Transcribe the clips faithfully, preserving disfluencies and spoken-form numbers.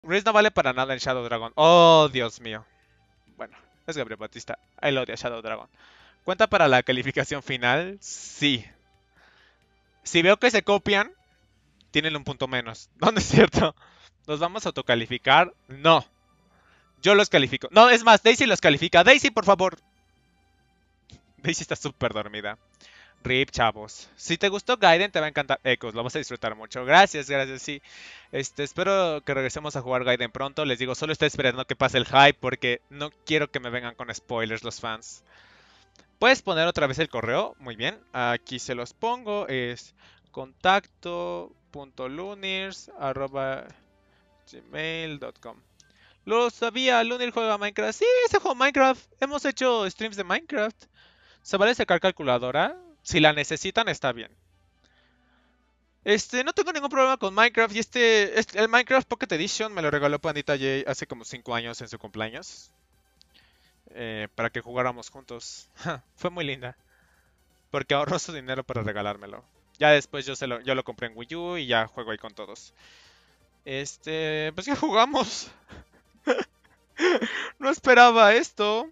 Reese no vale para nada en Shadow Dragon. Oh, Dios mío. Bueno, es Gabriel Batista. Él odia Shadow Dragon. ¿Cuenta para la calificación final? Sí. Si veo que se copian, tienen un punto menos. ¿Dónde es cierto? ¿Los vamos a autocalificar? No. Yo los califico. No, es más, Daisy los califica. Daisy, por favor. Daisy está súper dormida. Rip, chavos. Si te gustó Gaiden, te va a encantar Echoes, lo vas a disfrutar mucho. Gracias, gracias, sí. Este, espero que regresemos a jugar Gaiden pronto. Les digo, solo estoy esperando que pase el hype porque no quiero que me vengan con spoilers los fans. ¿Puedes poner otra vez el correo? Muy bien. Aquí se los pongo. Es contacto.lunirs.gmail.com. Lo sabía, Lunir juega Minecraft. Sí, ese juego Minecraft. Hemos hecho streams de Minecraft. ¿Se vale sacar calculadora? Si la necesitan, está bien. Este, no tengo ningún problema con Minecraft y este, este- el Minecraft Pocket Edition me lo regaló Pandita J hace como cinco años en su cumpleaños, eh, para que jugáramos juntos. Fue muy linda, porque ahorró su dinero para regalármelo. Ya después yo, se lo, yo lo compré en Wii U y ya juego ahí con todos. Este, pues ya jugamos. No esperaba esto.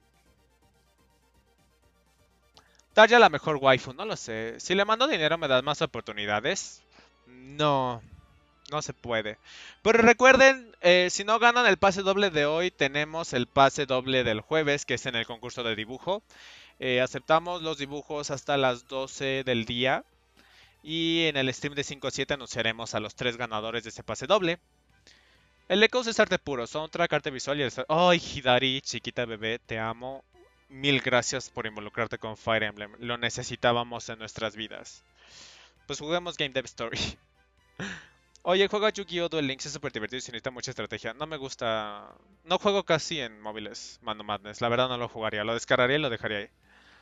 Dar ya la mejor waifu, no lo sé. Si le mando dinero me das más oportunidades. No. No se puede. Pero recuerden, eh, si no ganan el pase doble de hoy, tenemos el pase doble del jueves, que es en el concurso de dibujo. Eh, aceptamos los dibujos hasta las doce del día. Y en el stream de cinco a siete anunciaremos a los tres ganadores de ese pase doble. El Echoes es arte puro, soundtrack, arte visual y el... ¡Ay, Hidari, chiquita bebé, te amo! Mil gracias por involucrarte con Fire Emblem. Lo necesitábamos en nuestras vidas. Pues juguemos Game Dev Story. Oye, juega Yu-Gi-Oh! Duel Links, es súper divertido y se necesita mucha estrategia. No me gusta... No juego casi en móviles, Mano Madness. La verdad no lo jugaría. Lo descargaría y lo dejaría ahí.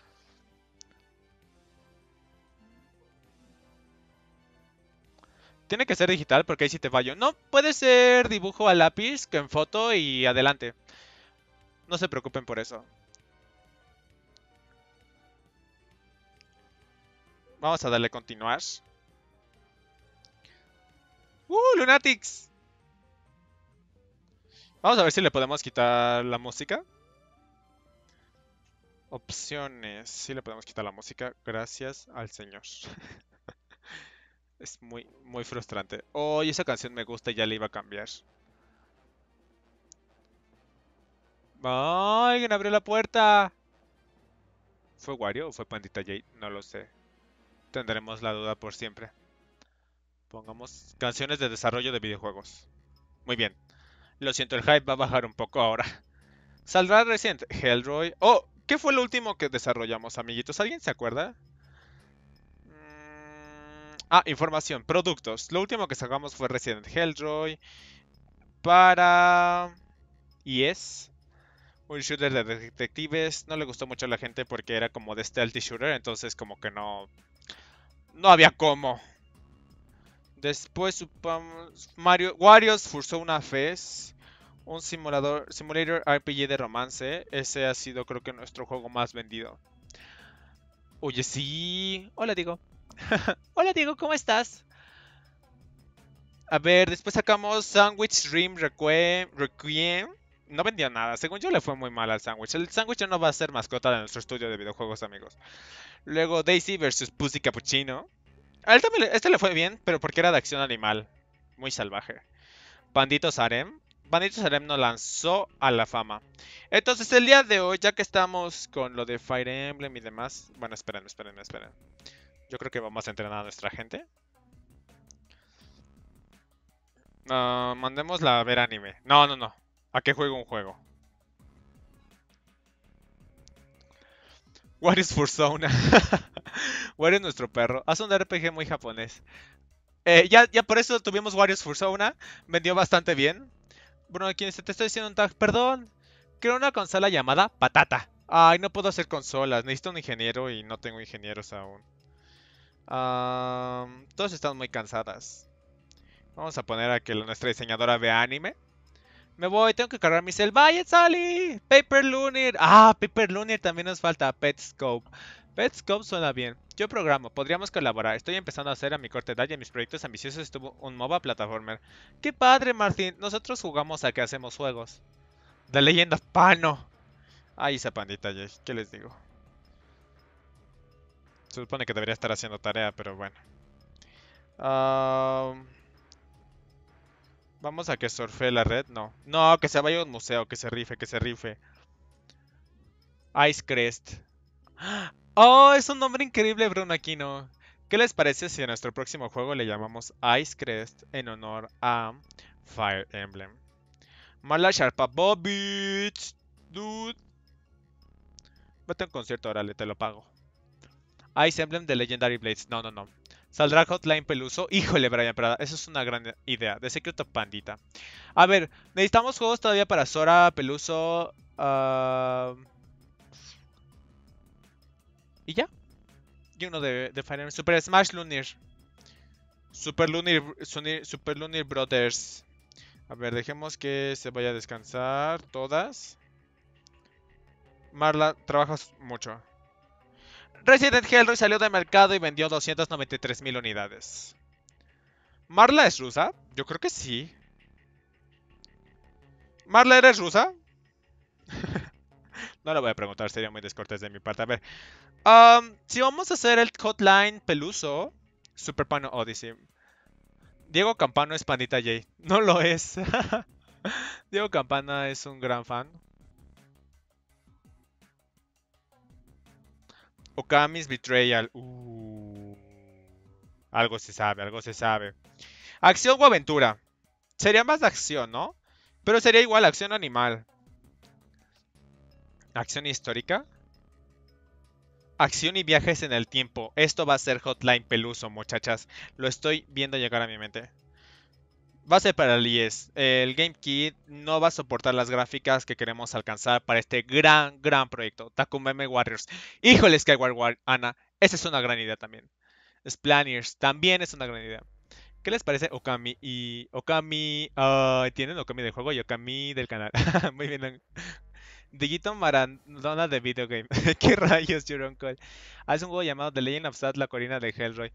Tiene que ser digital porque ahí sí te fallo. No, puede ser dibujo a lápiz, que en foto y adelante. No se preocupen por eso. Vamos a darle continuar. ¡Uh, Lunatics! Vamos a ver si le podemos quitar la música. Opciones. Sí le podemos quitar la música. Gracias al señor. Es muy, muy frustrante. Oh, esa canción me gusta y ya le iba a cambiar. ¡Ay! ¡Alguien abrió la puerta! ¿Fue Wario o fue Pandita J? No lo sé. Tendremos la duda por siempre. Pongamos canciones de desarrollo de videojuegos. Muy bien. Lo siento, el hype va a bajar un poco ahora. Saldrá reciente Hellroy. Oh, ¿qué fue lo último que desarrollamos, amiguitos? ¿Alguien se acuerda? Mm, Ah, información, productos. Lo último que sacamos fue Resident Hellroy para I E S. Un shooter de detectives. No le gustó mucho a la gente porque era como de stealthy shooter, entonces como que no, no había cómo. Después supamos Mario Warriors forzó una vez. Un simulador, simulator R P G de romance. Ese ha sido creo que nuestro juego más vendido. Oye, sí. Hola, Diego. Hola, Diego, ¿cómo estás? A ver, después sacamos Sandwich Dream Requiem. Requiem. No vendía nada. Según yo le fue muy mal al sándwich. El sándwich ya no va a ser mascota de nuestro estudio de videojuegos, amigos. Luego Daisy versus Pussy Cappuccino. A él también le- este le fue bien, pero porque era de acción animal. Muy salvaje. Banditos Harem. Banditos Harem nos lanzó a la fama. Entonces, el día de hoy, ya que estamos con lo de Fire Emblem y demás. Bueno, esperen, esperen, esperen. Yo creo que vamos a entrenar a nuestra gente. Ah, mandémosla a ver anime. No, no, no. ¿A qué juego un juego? What is Fursona? What is nuestro perro? Haz un R P G muy japonés. Eh, ya, ya por eso tuvimos Warriors Fursona. Vendió bastante bien. Bueno, quien se te está diciendo un tag, perdón. Quiero una consola llamada Patata. Ay, no puedo hacer consolas. Necesito un ingeniero y no tengo ingenieros aún. Ah, todos están muy cansadas. Vamos a poner a que nuestra diseñadora vea anime. Me voy, tengo que cargar mi cel. ¡Vaya, Sally! Paper Lunar. Ah, Paper Lunar también nos falta. Petscope. Petscope suena bien. Yo programo, podríamos colaborar. Estoy empezando a hacer a mi corta edad y en mis proyectos ambiciosos estuvo un MOBA plataformer. ¡Qué padre, Martín! Nosotros jugamos a que hacemos juegos. The Legend of Pano. Ay, esa pandita, Jay. ¿Qué les digo? Se supone que debería estar haciendo tarea, pero bueno. Um, Vamos a que surfe la red. No. No, que se vaya a un museo, que se rife, que se rife. Ice Crest. Oh, es un nombre increíble, Bruno Aquino. ¿Qué les parece si a nuestro próximo juego le llamamos Ice Crest en honor a Fire Emblem? Marla Sharpabovich, dude. Vete a un concierto, órale, te lo pago. Ice Emblem de Legendary Blades. No, no, no. ¿Saldrá Hotline Peluso? Híjole, Brian Prada. Eso es una gran idea. De Secret of Pandita. A ver, necesitamos juegos todavía para Sora, Peluso. Uh... ¿Y ya? Y uno de, de Fire Emblem. Super Smash Lunir. Super Lunir, Super Lunir Brothers. A ver, dejemos que se vaya a descansar todas. Marla, trabajas mucho. Resident Hellroy salió de mercado y vendió doscientas noventa y tres mil unidades. ¿Marla es rusa? Yo creo que sí. ¿Marla, eres rusa? No le voy a preguntar, sería muy descortés de mi parte. A ver. Um, si vamos a hacer el Hotline Peluso. Super Pano Odyssey. Diego Campano es Pandita J. No lo es. Diego Campana es un gran fan. Okami's Betrayal. Uh, algo se sabe, algo se sabe. Acción o aventura. Sería más de acción, ¿no? Pero sería igual acción animal. Acción histórica. Acción y viajes en el tiempo. Esto va a ser Hotline Peluso, muchachas. Lo estoy viendo llegar a mi mente. Va a ser para el I E S. El GameKit no va a soportar las gráficas que queremos alcanzar para este gran, gran proyecto. Takumeme Warriors. Híjole, Skyward War, Ana. Esa es una gran idea también. Splaniers también es una gran idea. ¿Qué les parece Okami y Okami? Uh, ¿Tienen Okami de juego y Okami del canal? Muy bien. Digito Maradona de Video Game. ¿Qué rayos, Euron Cole? Haz un juego llamado The Legend of Sad, la Corina de Hellroy.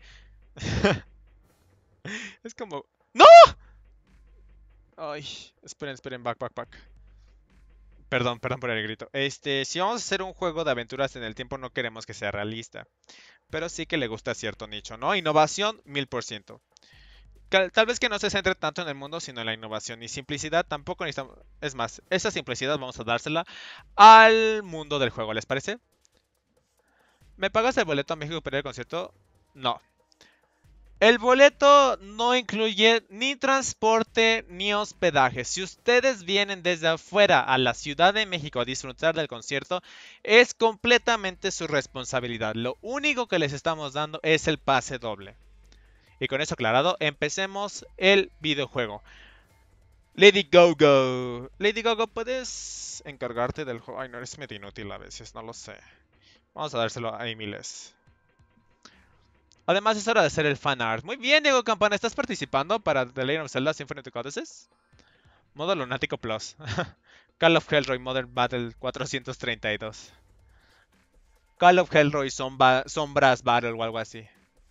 Es como... ¡No! Ay, esperen, esperen, back, back, back. Perdón, perdón por el grito. Este, si vamos a hacer un juego de aventuras en el tiempo, no queremos que sea realista. Pero sí que le gusta a cierto nicho, ¿no? Innovación, mil por ciento. Tal vez que no se centre tanto en el mundo, sino en la innovación. Y simplicidad tampoco necesitamos... Es más, esa simplicidad vamos a dársela al mundo del juego, ¿les parece? ¿Me pagas el boleto a México para ir al concierto? No. El boleto no incluye ni transporte ni hospedaje. Si ustedes vienen desde afuera a la Ciudad de México a disfrutar del concierto, es completamente su responsabilidad. Lo único que les estamos dando es el pase doble. Y con eso aclarado, empecemos el videojuego. Lady Gogo. Lady Gogo, ¿puedes encargarte del juego? Ay, no, eres medio inútil a veces, no lo sé. Vamos a dárselo a Emiles. Además, es hora de hacer el fanart. Muy bien, Diego Campana. ¿Estás participando para The Legend of Zelda Symphony of the Goddesses? Modo Lunático Plus. Call of Hellroy Modern Battle cuatrocientos treinta y dos. Call of Hellroy Sombra Sombras Battle o algo así.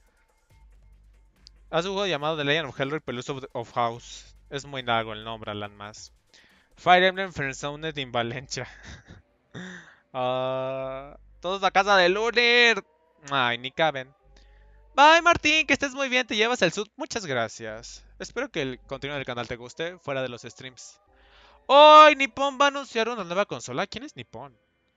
Haz un juego llamado The Legend of Hellroy Peluso of House. Es muy largo el nombre, Alan más. Fire Emblem Friendzoned in Valencia. uh, todos a casa de Lunar. Ay, ni caben. Bye, Martín, que estés muy bien, te llevas el sud. Muchas gracias. Espero que el contenido del canal te guste, fuera de los streams. ¡Hoy! Nippon va a anunciar una nueva consola. ¿Quién es Nippon?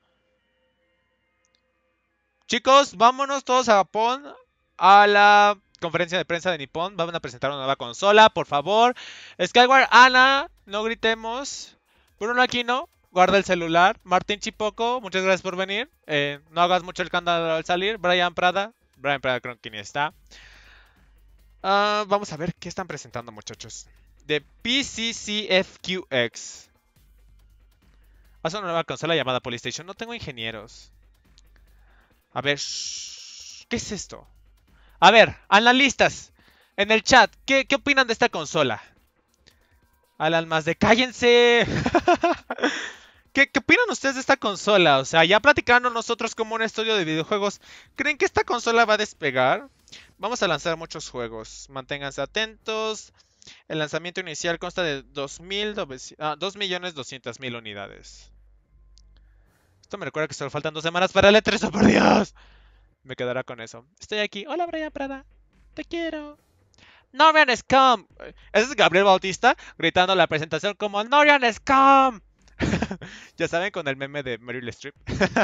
Chicos, vámonos todos a Japón a la conferencia de prensa de Nippon. Van a presentar una nueva consola, por favor. Skyward Ana, no gritemos. Bruno Aquino, guarda el celular. Martín Chipoco, muchas gracias por venir. Eh, no hagas mucho el cándalo al salir. Brian Prada. Brian Prada creo que ni está. Uh, vamos a ver qué están presentando, muchachos. De P C C F Q X. Hace una nueva consola llamada Polystation. No tengo ingenieros. A ver. Shh, ¿qué es esto? A ver, analistas. En el chat, ¿qué, qué opinan de esta consola? Alan más de cállense. ¿Qué, ¿Qué opinan ustedes de esta consola? O sea, ya platicando nosotros como un estudio de videojuegos, ¿creen que esta consola va a despegar? Vamos a lanzar muchos juegos, manténganse atentos. El lanzamiento inicial consta de dos millones doscientas mil unidades. Esto me recuerda que solo faltan dos semanas para el E tres, ¡oh por Dios! Me quedará con eso. Estoy aquí. Hola, Brian Prada. Te quiero. Norian Scum. Ese es Gabriel Bautista gritando la presentación como Norian Scum. Ya saben, con el meme de Meryl Streep.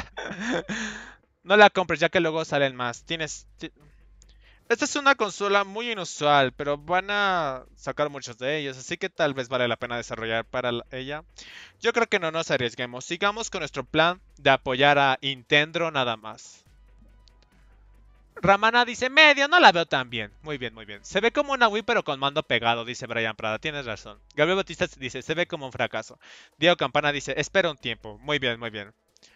No la compres ya que luego salen más. Tienes... Esta es una consola muy inusual, pero van a sacar muchos de ellos, así que tal vez vale la pena desarrollar para ella. Yo creo que no nos arriesguemos. Sigamos con nuestro plan de apoyar a Nintendo nada más. Ramana dice, medio, no la veo tan bien. Muy bien, muy bien. Se ve como una Wii pero con mando pegado, dice Brian Prada. Tienes razón. Gabriel Bautista dice, se ve como un fracaso. Diego Campana dice, espera un tiempo. Muy bien, muy bien.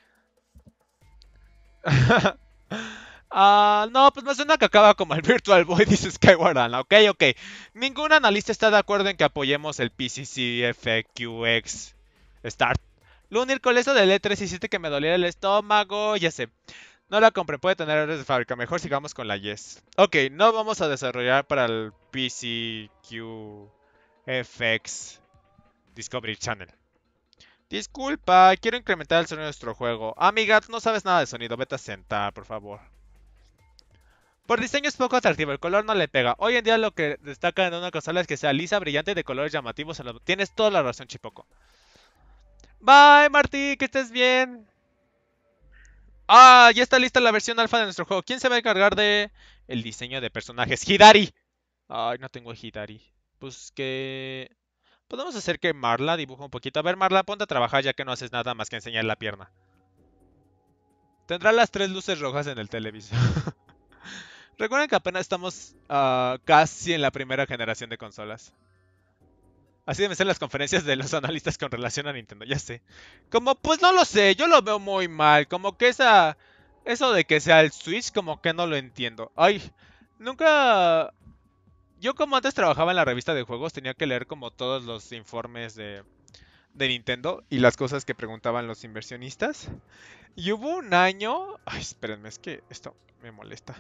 Ah, no, pues me suena que acaba como el Virtual Boy, dice Skyward Ana. Ok, ok. Ningún analista está de acuerdo en que apoyemos el P C C F Q X Start. Lunir, con eso del E tres hiciste que me doliera el estómago, ya sé. No la compré, puede tener errores de fábrica. Mejor sigamos con la Yes. Ok, no vamos a desarrollar para el P C Q F X Discovery Channel. Disculpa, quiero incrementar el sonido de nuestro juego. Amiga, tú no sabes nada de sonido, vete a sentar, por favor. Por diseño es poco atractivo, el color no le pega. Hoy en día lo que destaca en una consola es que sea lisa, brillante y de colores llamativos. Tienes toda la razón, Chipoco. Bye, Martí, que estés bien. Ah, ya está lista la versión alfa de nuestro juego. ¿Quién se va a encargar de el diseño de personajes? ¡Hidari! Ay, no tengo Hidari. Pues que... Podemos hacer que Marla dibuje un poquito. A ver, Marla, ponte a trabajar ya que no haces nada más que enseñar la pierna. Tendrá las tres luces rojas en el televisor. Recuerden que apenas estamos uh, casi en la primera generación de consolas. Así deben ser las conferencias de los analistas con relación a Nintendo, ya sé. Como, pues no lo sé, yo lo veo muy mal. Como que esa... Eso de que sea el Switch, como que no lo entiendo. Ay, nunca... Yo como antes trabajaba en la revista de juegos, tenía que leer como todos los informes de, de Nintendo y las cosas que preguntaban los inversionistas. Y hubo un año... Ay, espérenme, es que esto me molesta.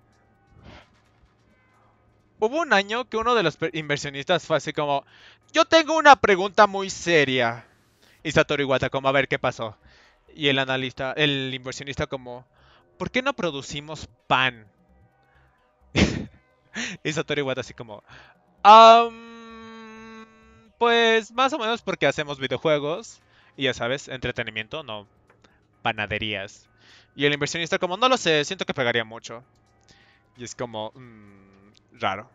Hubo un año que uno de los inversionistas fue así como, yo tengo una pregunta muy seria. Y Satoru Iwata como, a ver qué pasó. Y el analista, el inversionista como, ¿por qué no producimos pan? Y Satoru Iwata así como, um, pues más o menos porque hacemos videojuegos. Y ya sabes, entretenimiento, no panaderías. Y el inversionista como, no lo sé, siento que pegaría mucho. Y es como, mmm, raro.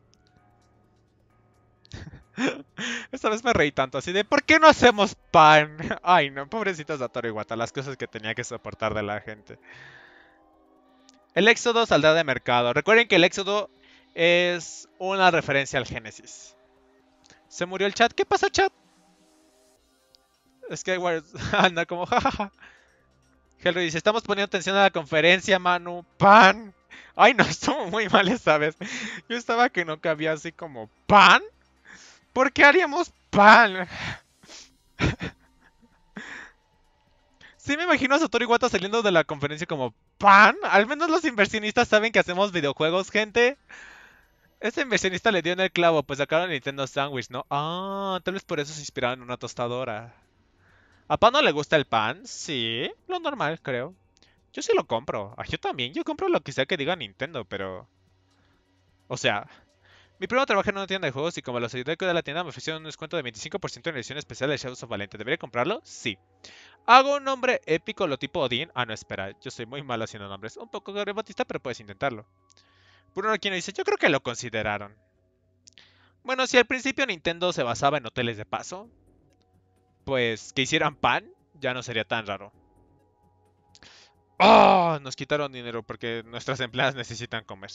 Esta vez me reí tanto así de ¿por qué no hacemos pan? Ay no, pobrecito Satoru Iwata, las cosas que tenía que soportar de la gente. El Éxodo saldrá de mercado. Recuerden que el Éxodo es una referencia al Génesis. Se murió el chat. ¿Qué pasa, chat? Skyward anda como jajaja. Henry dice, estamos poniendo atención a la conferencia, Manu. Pan. Ay no, estuvo muy mal esta vez. Yo estaba que no cabía así como ¿pan? ¿Por qué haríamos pan? Sí me imagino a Satoru Iwata saliendo de la conferencia como ¿pan? Al menos los inversionistas saben que hacemos videojuegos, gente. Ese inversionista le dio en el clavo, pues sacaron Nintendo Sandwich, ¿no? Ah, tal vez por eso se inspiraron en una tostadora. ¿A Pan no le gusta el pan? Sí, lo normal, creo. Yo sí lo compro. Ah, yo también, yo compro lo que sea que diga Nintendo, pero... O sea, mi primo trabaja en una tienda de juegos y como los ayudé de la tienda me ofrecieron un descuento de veinticinco por ciento en edición especial de Shadows of Valente. ¿Debería comprarlo? Sí. ¿Hago un nombre épico lo tipo Odin? Ah, no, espera. Yo soy muy malo haciendo nombres. Un poco Gabriel Batista, pero puedes intentarlo. Bruno Aquino dice, yo creo que lo consideraron. Bueno, si al principio Nintendo se basaba en hoteles de paso, pues que hicieran pan, ya no sería tan raro. ¡Oh! Nos quitaron dinero porque nuestras empleadas necesitan comer.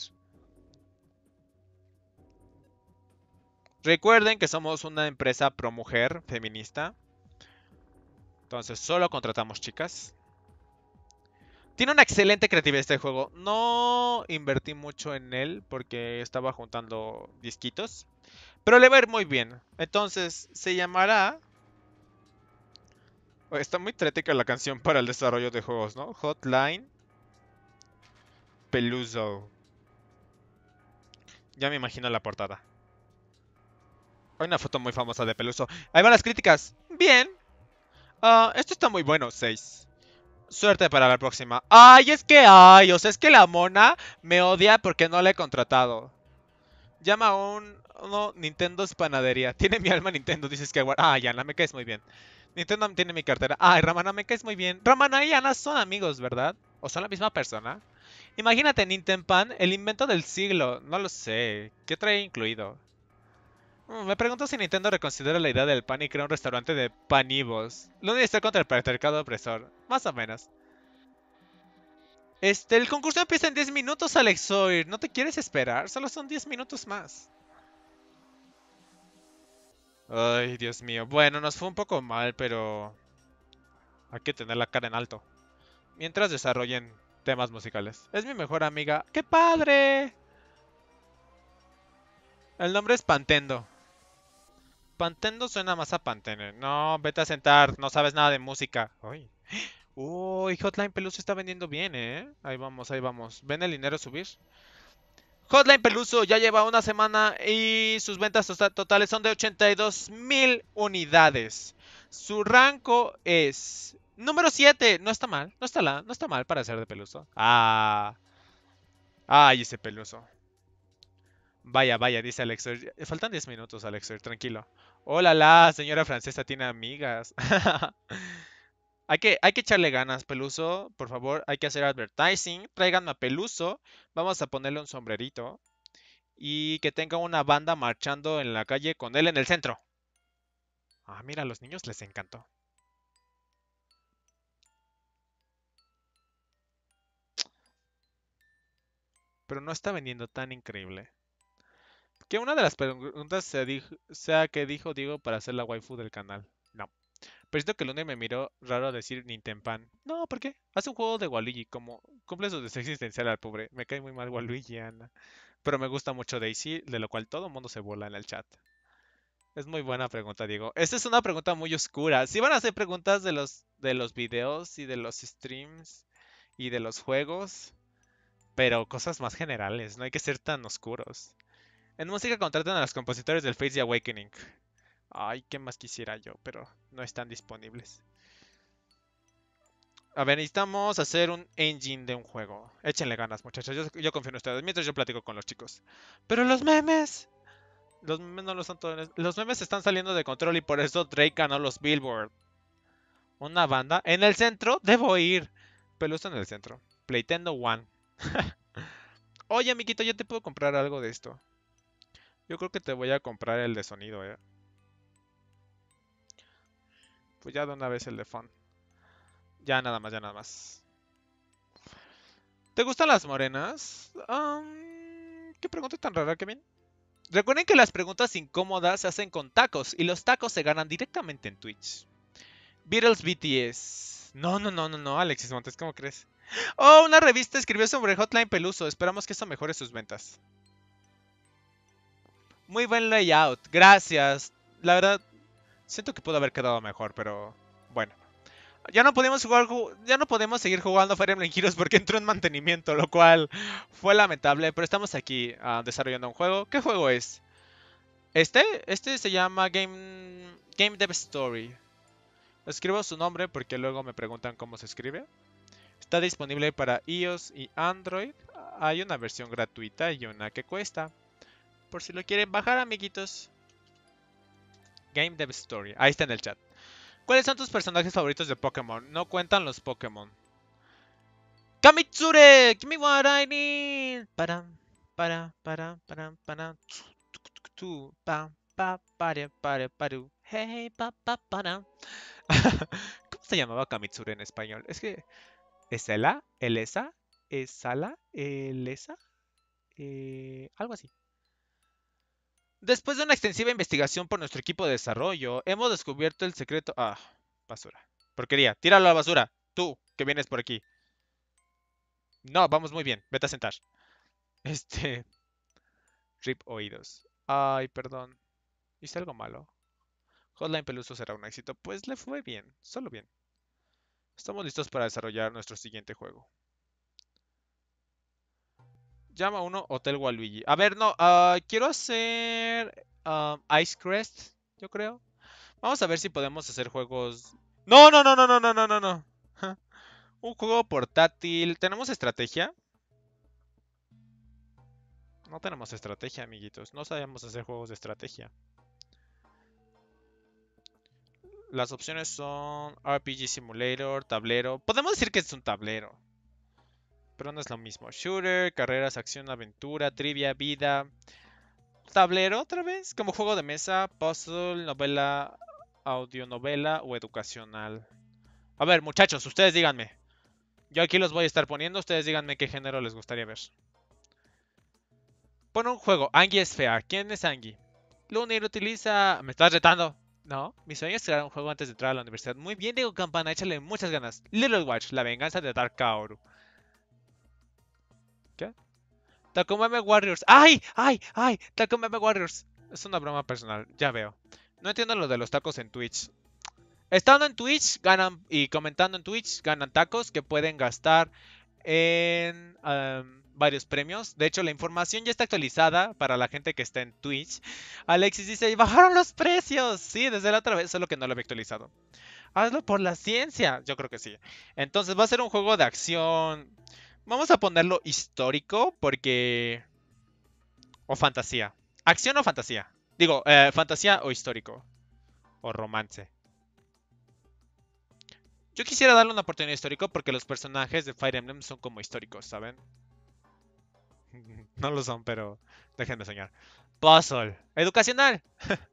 Recuerden que somos una empresa pro mujer, feminista. Entonces solo contratamos chicas. Tiene una excelente creatividad este juego. No invertí mucho en él porque estaba juntando disquitos. Pero le va a ir muy bien. Entonces se llamará Oh, está muy trética la canción para el desarrollo de juegos, ¿no? Hotline Peluso. Ya me imagino la portada. Hay una foto muy famosa de Peluso. Ahí van las críticas. Bien. Ah, esto está muy bueno, seis. Suerte para la próxima. Ay, es que ay, o sea, es que la mona me odia porque no la he contratado. Llama a un uno, Nintendo's Panadería. Tiene mi alma Nintendo, dices que ah, Yana, me caes muy bien. Nintendo tiene mi cartera. Ay, Ramana, me caes muy bien. Ramana y Yana son amigos, ¿verdad? ¿O son la misma persona? Imagínate, Nintenpan, el invento del siglo. No lo sé. ¿Qué trae incluido? Mm, me pregunto si Nintendo reconsidera la idea del pan y crea un restaurante de panivos. Lo único está contra el patriarcado opresor. Más o menos. Este, el concurso empieza en diez minutos, Alexoir. ¿No te quieres esperar? Solo son diez minutos más. Ay, Dios mío. Bueno, nos fue un poco mal, pero hay que tener la cara en alto. Mientras desarrollen temas musicales. Es mi mejor amiga. ¡Qué padre! El nombre es Pantendo. Pantendo suena más a Pantene. No, vete a sentar, no sabes nada de música. Uy. Uy, Hotline Peluso está vendiendo bien, ¿eh? Ahí vamos, ahí vamos. ¿Ven el dinero subir? Hotline Peluso ya lleva una semana y sus ventas tota- totales son de ochenta y dos mil unidades. Su rango es número siete. No está mal, no está, la, no está mal para ser de Peluso. Ah, ay, ese Peluso. Vaya, vaya, dice Alexer. Faltan diez minutos, Alexer, tranquilo. Hola, la señora francesa tiene amigas. Hay que, hay que echarle ganas, Peluso. Por favor, hay que hacer advertising. Traigan a Peluso. Vamos a ponerle un sombrerito. Y que tenga una banda marchando en la calle con él en el centro. Ah, mira, a los niños les encantó. Pero no está vendiendo tan increíble. Que una de las preguntas sea, dijo- sea que dijo Diego para ser la waifu del canal. No. Pero siento que Luna me miró raro decir Nintempan. No, ¿por qué? Hace un juego de Waluigi, como cumple su deseo existencial al pobre. Me cae muy mal Waluigi, Ana. Pero me gusta mucho Daisy, de lo cual todo el mundo se burla en el chat. Es muy buena pregunta, Diego. Esta es una pregunta muy oscura. Si van a hacer preguntas de los, de los videos y de los streams y de los juegos, pero cosas más generales, no hay que ser tan oscuros. En música contratan a los compositores del Face the Awakening. Ay, qué más quisiera yo, pero no están disponibles. A ver, necesitamos hacer un engine de un juego. Échenle ganas, muchachos. Yo, yo confío en ustedes, mientras yo platico con los chicos. Pero los memes. Los memes no lo son todos. Los memes están saliendo de control y por eso Drake ganó los Billboard. Una banda. En el centro, debo ir. Pelusa en el centro. Playtendo One. Oye, amiguito, yo te puedo comprar algo de esto. Yo creo que te voy a comprar el de sonido, eh. Pues ya de una vez el de fun. Ya nada más, ya nada más. ¿Te gustan las morenas? Um, ¿Qué pregunta tan rara, Kevin? Recuerden que las preguntas incómodas se hacen con tacos y los tacos se ganan directamente en Twitch. Beatles B T S. No, no, no, no, no, Alexis Montes, ¿cómo crees? Oh, una revista escribió sobre Hotline Peluso. Esperamos que eso mejore sus ventas. Muy buen layout, gracias. La verdad, siento que pudo haber quedado mejor, pero bueno. Ya no podemos jugar, ya no podemos seguir jugando Fire Emblem Heroes porque entró en mantenimiento, lo cual fue lamentable, pero estamos aquí uh, desarrollando un juego. ¿Qué juego es? Este, este se llama Game Game Dev Story. Escribo su nombre porque luego me preguntan cómo se escribe. Está disponible para iOS y Android. Hay una versión gratuita y una que cuesta. Por si lo quieren bajar, amiguitos. Game Dev Story. Ahí está en el chat. ¿Cuáles son tus personajes favoritos de Pokémon? No cuentan los Pokémon. Kamitsure, give me what I need. Para, para, para, para, para. Tu, pa, pa, para, para, para. Hey, pa, pa, para. ¿Cómo se llamaba Kamitsure en español? Es que ¿es Ela? ¿Elesa? ¿Es Sala? ¿Elesa? Eh, algo así. Después de una extensiva investigación por nuestro equipo de desarrollo, hemos descubierto el secreto. Ah, basura. Porquería. Tíralo a la basura. Tú, que vienes por aquí. No, vamos muy bien. Vete a sentar. Este. Rip oídos. Ay, perdón. Hice algo malo. Hotline Peluso será un éxito. Pues le fue bien. Solo bien. Estamos listos para desarrollar nuestro siguiente juego. Llama uno Hotel Waluigi. A ver, no, ah, quiero hacer ah, Ice Crest, yo creo. Vamos a ver si podemos hacer juegos. No, no, no, no, no, no, no, no, no. Un juego portátil. ¿Tenemos estrategia? No tenemos estrategia, amiguitos. No sabemos hacer juegos de estrategia. Las opciones son R P G Simulator, tablero. Podemos decir que es un tablero, pero no es lo mismo. Shooter, carreras, acción, aventura, trivia, vida. Tablero, otra vez. Como juego de mesa, puzzle, novela, audionovela o educacional. A ver, muchachos, ustedes díganme. Yo aquí los voy a estar poniendo. Ustedes díganme qué género les gustaría ver. Pon un juego. Angie es fea. ¿Quién es Angie? Lunir utiliza... ¿Me estás retando? No. Mi sueño es crear un juego antes de entrar a la universidad. Muy bien, Diego Campana. Échale muchas ganas. Little Watch. La venganza de Dark Kaoru. ¿Qué? Takumeme Warriors. ¡Ay! ¡Ay! ¡Ay! Takumeme Warriors. Es una broma personal. Ya veo. No entiendo lo de los tacos en Twitch. Estando en Twitch, ganan... Y comentando en Twitch, ganan tacos que pueden gastar en... Um, varios premios. De hecho, la información ya está actualizada para la gente que está en Twitch. Alexis dice, bajaron los precios. Sí, desde la otra vez, solo que no lo había actualizado. Hazlo por la ciencia. Yo creo que sí. Entonces va a ser un juego de acción. Vamos a ponerlo histórico porque... O fantasía. Acción o fantasía. Digo, eh, fantasía o histórico. O romance. Yo quisiera darle una oportunidad histórico porque los personajes de Fire Emblem son como históricos, ¿saben? No lo son, pero déjenme soñar. Puzzle. Educacional.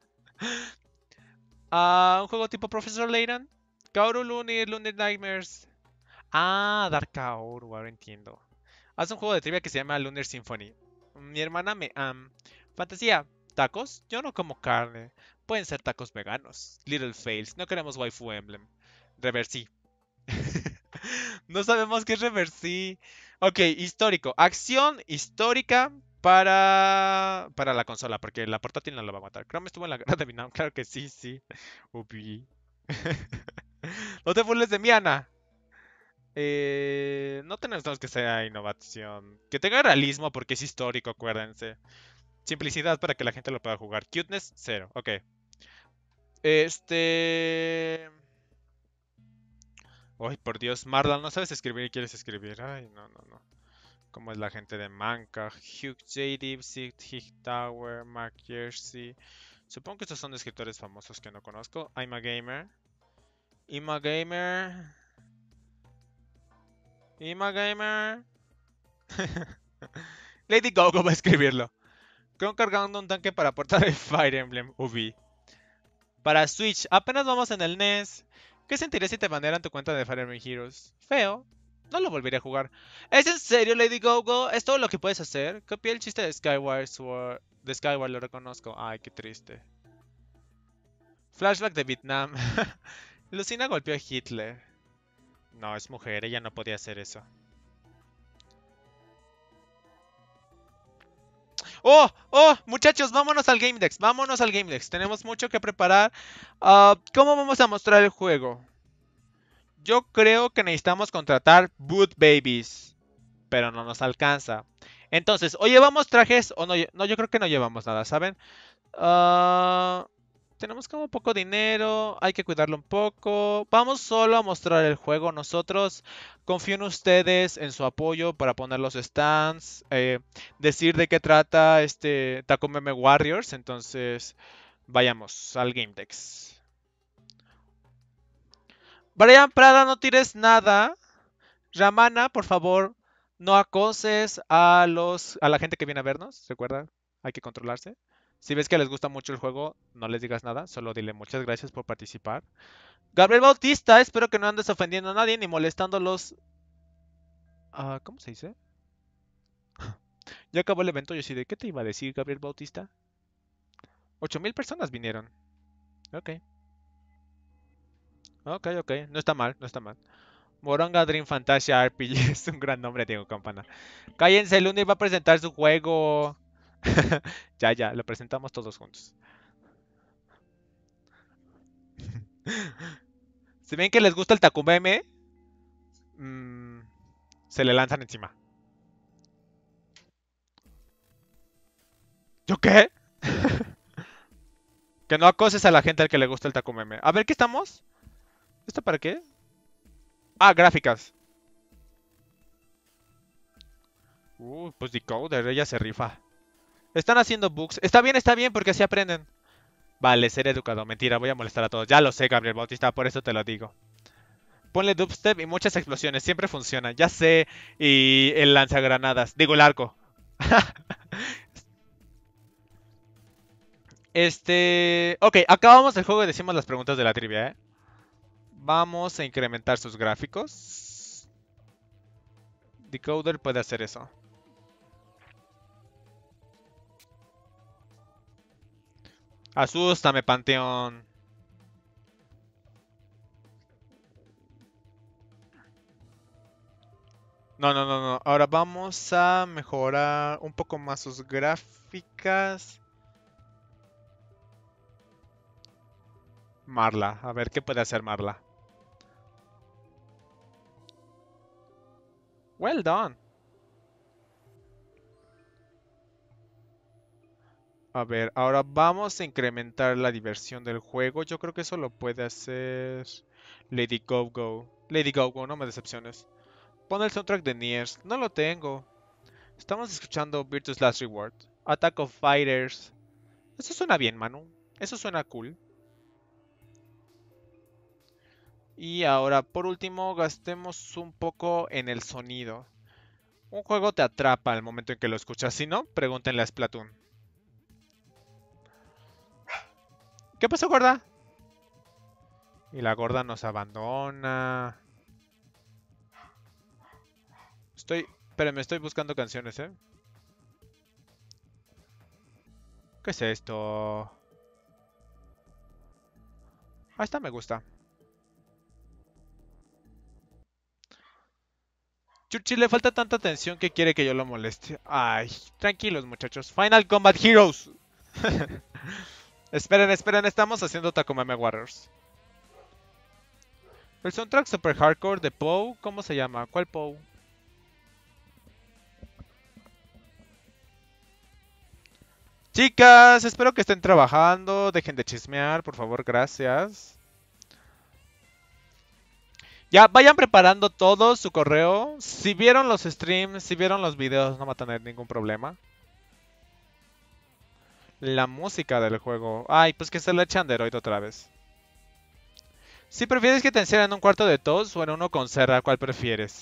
Ah, un juego tipo Professor Layton. Kaoru Lunir, Lunir Nightmares. Ah, Dark Kaoru, ahora entiendo. Haz un juego de trivia que se llama Lunar Symphony. Mi hermana me... Um, fantasía. ¿Tacos? Yo no como carne. Pueden ser tacos veganos. Little Fails. No queremos waifu emblem. Reversi. No sabemos qué es reversi. Ok, histórico. Acción histórica para, para la consola, porque la portátil no lo va a matar. Chrome estuvo en la guerra de Vietnam, claro que sí, sí. Upi. No te burles de mí, Ana. Eh, no tenemos que sea innovación. Que tenga realismo porque es histórico, acuérdense. Simplicidad para que la gente lo pueda jugar. Cuteness, cero. Ok. Este... Ay, por Dios, Marlon, no sabes escribir y quieres escribir. Ay, no, no, no. Como es la gente de Manca, Hugh J. Dipsy, Tower, Mark Jersey. Supongo que estos son escritores famosos que no conozco. I'm a Gamer. I'm a Gamer. I'm a Gamer. Lady Gogo va a escribirlo. Creo cargando un tanque para portar el Fire Emblem U V. Para Switch, apenas vamos en el N E S. ¿Qué sentirías si te banearan tu cuenta de Fire Emblem Heroes? Feo. No lo volvería a jugar. ¿Es en serio, Lady Gogo? ¿Es todo lo que puedes hacer? Copié el chiste de Skyward Sword. De Skyward lo reconozco. Ay, qué triste. Flashback de Vietnam. Lucina golpeó a Hitler. No, es mujer, ella no podía hacer eso. ¡Oh! ¡Oh! Muchachos, vámonos al GameDex. Vámonos al GameDex. Tenemos mucho que preparar. Uh, ¿Cómo vamos a mostrar el juego? Yo creo que necesitamos contratar Boot Babies. Pero no nos alcanza. Entonces, ¿o llevamos trajes o no? No, yo creo que no llevamos nada, ¿saben? Uh, tenemos como poco dinero. Hay que cuidarlo un poco. Vamos solo a mostrar el juego nosotros. Confío en ustedes, en su apoyo para poner los stands. Eh, decir de qué trata este Takumeme Warriors. Entonces, vayamos al GameDex. Brian Prada, no tires nada. Ramana, por favor, no acoses a los a la gente que viene a vernos. Recuerda, hay que controlarse. Si ves que les gusta mucho el juego, no les digas nada, solo dile muchas gracias por participar. Gabriel Bautista, espero que no andes ofendiendo a nadie ni molestándolos. Uh, ¿Cómo se dice? Ya acabó el evento, yo sí de qué te iba a decir, Gabriel Bautista. Ocho mil personas vinieron. Ok. Ok, ok. No está mal, no está mal. Moronga Dream Fantasia R P G es un gran nombre, Diego Campana. Cállense, el Lunes va a presentar su juego. Ya, ya, lo presentamos todos juntos. Si ven que les gusta el Takumeme, mm, se le lanzan encima. ¿Yo qué? Que no acoses a la gente al que le gusta el Takumeme. A ver, ¿qué estamos? ¿Esto para qué? Ah, gráficas. Uh, pues Decoder, ella se rifa. Están haciendo bugs. Está bien, está bien, porque así aprenden. Vale, ser educado. Mentira, voy a molestar a todos. Ya lo sé, Gabriel Bautista, por eso te lo digo. Ponle dubstep y muchas explosiones. Siempre funciona. Ya sé. Y el lanzagranadas. Digo, el arco. Este... Ok, acabamos el juego y decimos las preguntas de la trivia, ¿eh? Vamos a incrementar sus gráficos. Decoder puede hacer eso. Asústame, Panteón. No, no, no, no. Ahora vamos a mejorar un poco más sus gráficas. Marla. A ver, ¿qué puede hacer Marla? Well done. A ver, ahora vamos a incrementar la diversión del juego. Yo creo que eso lo puede hacer Lady Go-Go. Lady Go-Go, no me decepciones. Pon el soundtrack de Niers. No lo tengo. Estamos escuchando Virtue's Last Reward. Attack of Fighters. Eso suena bien, Manu. Eso suena cool. Y ahora, por último, gastemos un poco en el sonido. Un juego te atrapa al momento en que lo escuchas. Si no, pregúntenle a Splatoon. ¿Qué pasó, gorda? Y la gorda nos abandona. Estoy... Espérenme, estoy buscando canciones, ¿eh? ¿Qué es esto? Ah, esta me gusta. Churchill le falta tanta atención que quiere que yo lo moleste. Ay, tranquilos muchachos. Final Combat Heroes. Esperen, esperen, estamos haciendo Takumeme Warriors. El soundtrack super hardcore de Poe, ¿cómo se llama? ¿Cuál Poe? Chicas, espero que estén trabajando. Dejen de chismear, por favor, gracias. Ya, vayan preparando todo su correo. Si vieron los streams, si vieron los videos, no va a tener ningún problema. La música del juego. Ay, pues que se le eche Android otra vez. Si prefieres que te encierren en un cuarto de tos o en uno con Serra, ¿cuál prefieres?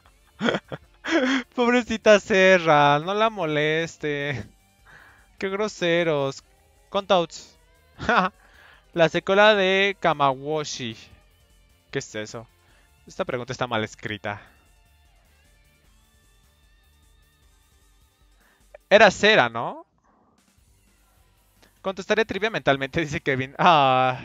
Pobrecita Serra, no la moleste. Qué groseros. Contouts. La secuela de Kamawoshi. ¿Qué es eso? Esta pregunta está mal escrita. Era Cera, ¿no? Contestaré trivia mentalmente, dice Kevin. Ah.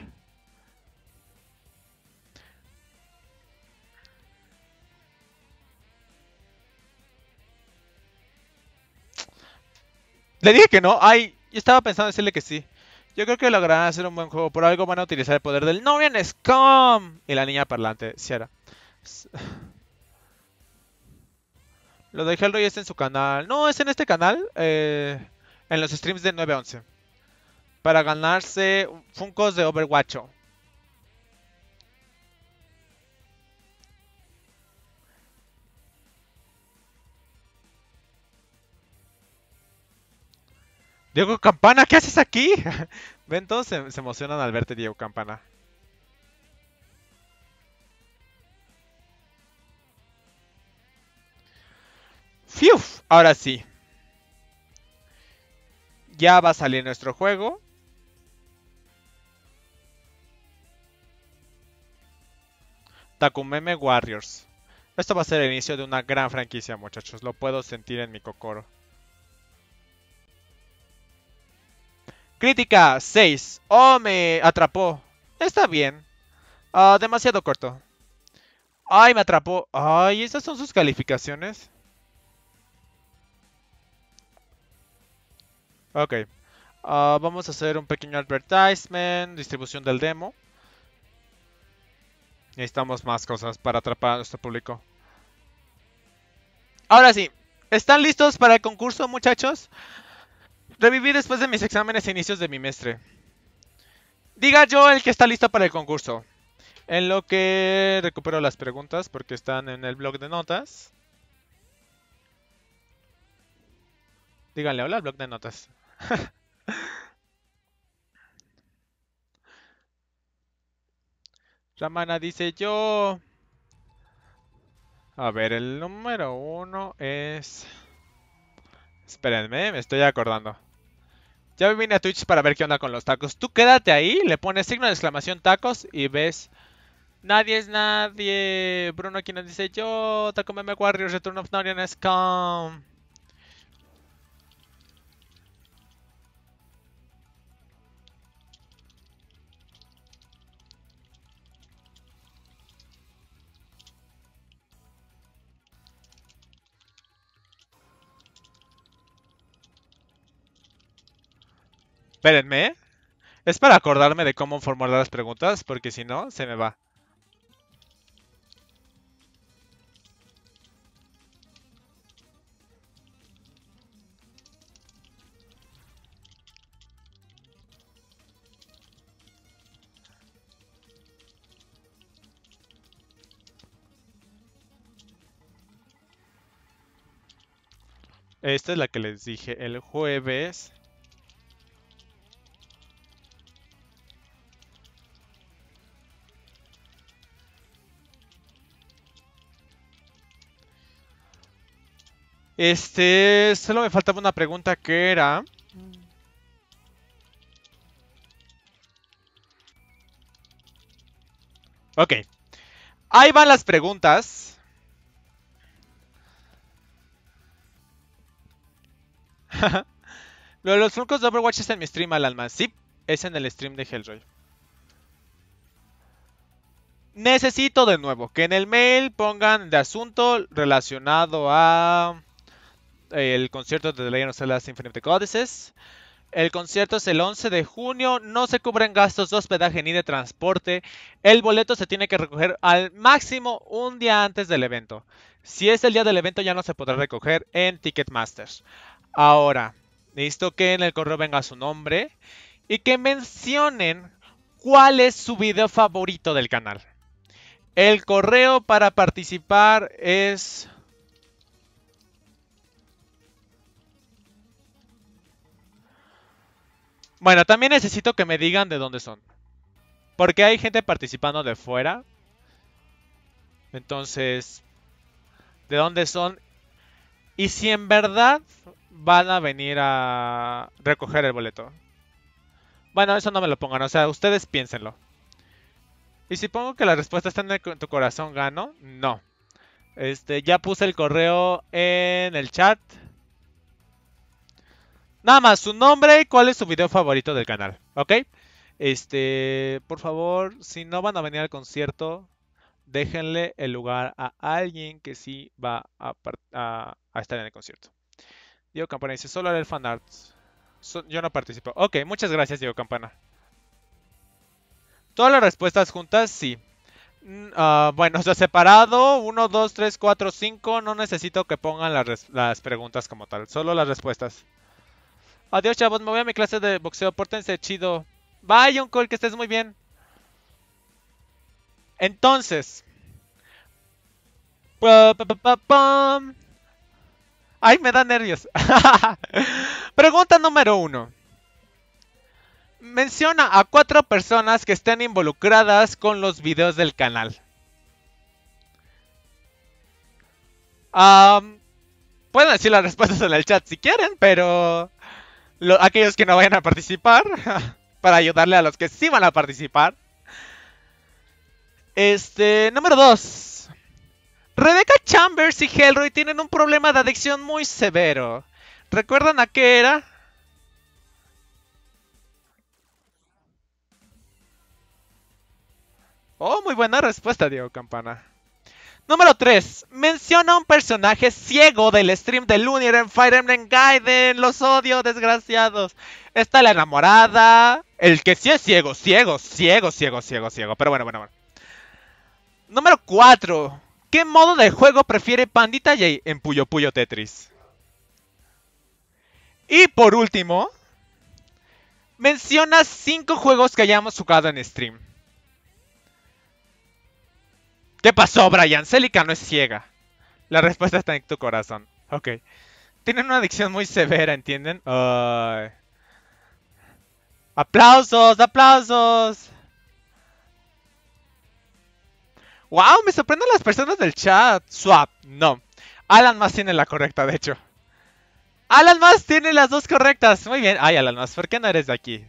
Le dije que no. Ay, yo estaba pensando en decirle que sí. Yo creo que lograrán hacer un buen juego. Por algo van a utilizar el poder del Novian Scum. Y la niña parlante, Ciara. Lo de Hellroy está en su canal. No, es en este canal. Eh, en los streams de nueve a once. Para ganarse Funkos de Overwatch. Diego Campana, ¿qué haces aquí? Ven, todos se, se emocionan al verte, Diego Campana. ¡Fiu! Ahora sí. Ya va a salir nuestro juego. Takumeme Warriors. Esto va a ser el inicio de una gran franquicia, muchachos. Lo puedo sentir en mi cocoro. Crítica seis. Oh, me atrapó. Está bien. Ah, demasiado corto. Ay, me atrapó. Ay, ¿estas son sus calificaciones? Ok. Ah, vamos a hacer un pequeño advertisement. Distribución del demo. Necesitamos más cosas para atrapar a nuestro público. Ahora sí, ¿están listos para el concurso, muchachos? Reviví después de mis exámenes a inicios de bimestre. Diga yo el que está listo para el concurso. En lo que recupero las preguntas porque están en el blog de notas. Díganle hola al blog de notas. Ramana dice yo. A ver, el número uno es... Espérenme, me estoy acordando. Ya vine a Twitch para ver qué onda con los tacos. Tú quédate ahí, le pones signo de exclamación tacos y ves... Nadie es nadie. Bruno aquí nos dice yo. Taco Meme Warriors, Return of Norian Scum. Espérenme, ¿eh? Es para acordarme de cómo formular las preguntas, porque si no, se me va. Esta es la que les dije el jueves. Este, solo me faltaba una pregunta que era... Ok. Ahí van las preguntas. Lo de los Funkos de Overwatch es en mi stream, Alalma. Sí, es en el stream de Hellroy. Necesito de nuevo que en el mail pongan de asunto relacionado a el concierto de The Legend of Zelda Symphony of the Goddesses. El concierto es el once de junio, no se cubren gastos de hospedaje ni de transporte. El boleto se tiene que recoger al máximo un día antes del evento. Si es el día del evento ya no se podrá recoger en Ticketmaster. Ahora, necesito que en el correo venga su nombre y que mencionen cuál es su video favorito del canal. El correo para participar es... Bueno, también necesito que me digan de dónde son. Porque hay gente participando de fuera. Entonces, ¿de dónde son? Y si en verdad van a venir a recoger el boleto. Bueno, eso no me lo pongan, o sea, ustedes piénsenlo. Y si pongo que la respuesta está en tu corazón, ¿gano? No. Este, ya puse el correo en el chat. Nada más, su nombre y cuál es su video favorito del canal, ¿ok? Este, por favor, si no van a venir al concierto, déjenle el lugar a alguien que sí va a, a, a estar en el concierto. Diego Campana dice, solo haré el fanart. So, yo no participo. Ok, muchas gracias, Diego Campana. Todas las respuestas juntas, sí. Uh, bueno, o sea, separado, uno, dos, tres, cuatro, cinco. No necesito que pongan las, las preguntas como tal, solo las respuestas. Adiós, chavos, me voy a mi clase de boxeo, pórtense chido. Bye, Uncle, que estés muy bien. Entonces. Pa, pa, pa, pa, ay, me da nervios. Pregunta número uno. Menciona a cuatro personas que estén involucradas con los videos del canal. Um, pueden decir las respuestas en el chat si quieren, pero lo, aquellos que no vayan a participar, para ayudarle a los que sí van a participar. Este, número dos. Rebecca Chambers y Hellroy tienen un problema de adicción muy severo. ¿Recuerdan a qué era? Oh, muy buena respuesta, Diego Campana. Número tres. Menciona un personaje ciego del stream de Lunir en Fire Emblem Gaiden. Los odio, desgraciados. Está la enamorada. El que sí es ciego, ciego, ciego, ciego, ciego, ciego. Pero bueno, bueno, bueno. Número cuatro. ¿Qué modo de juego prefiere Pandita J en Puyo Puyo Tetris? Y por último, menciona cinco juegos que hayamos jugado en stream. ¿Qué pasó, Brian? Celica no es ciega. La respuesta está en tu corazón. Ok. Tienen una adicción muy severa, ¿entienden? Uh... ¡Aplausos! ¡Aplausos! ¡Wow! Me sorprenden las personas del chat. Swap. No. Alan más tiene la correcta, de hecho. Alan más tiene las dos correctas. Muy bien. Ay, Alan más, ¿por qué no eres de aquí?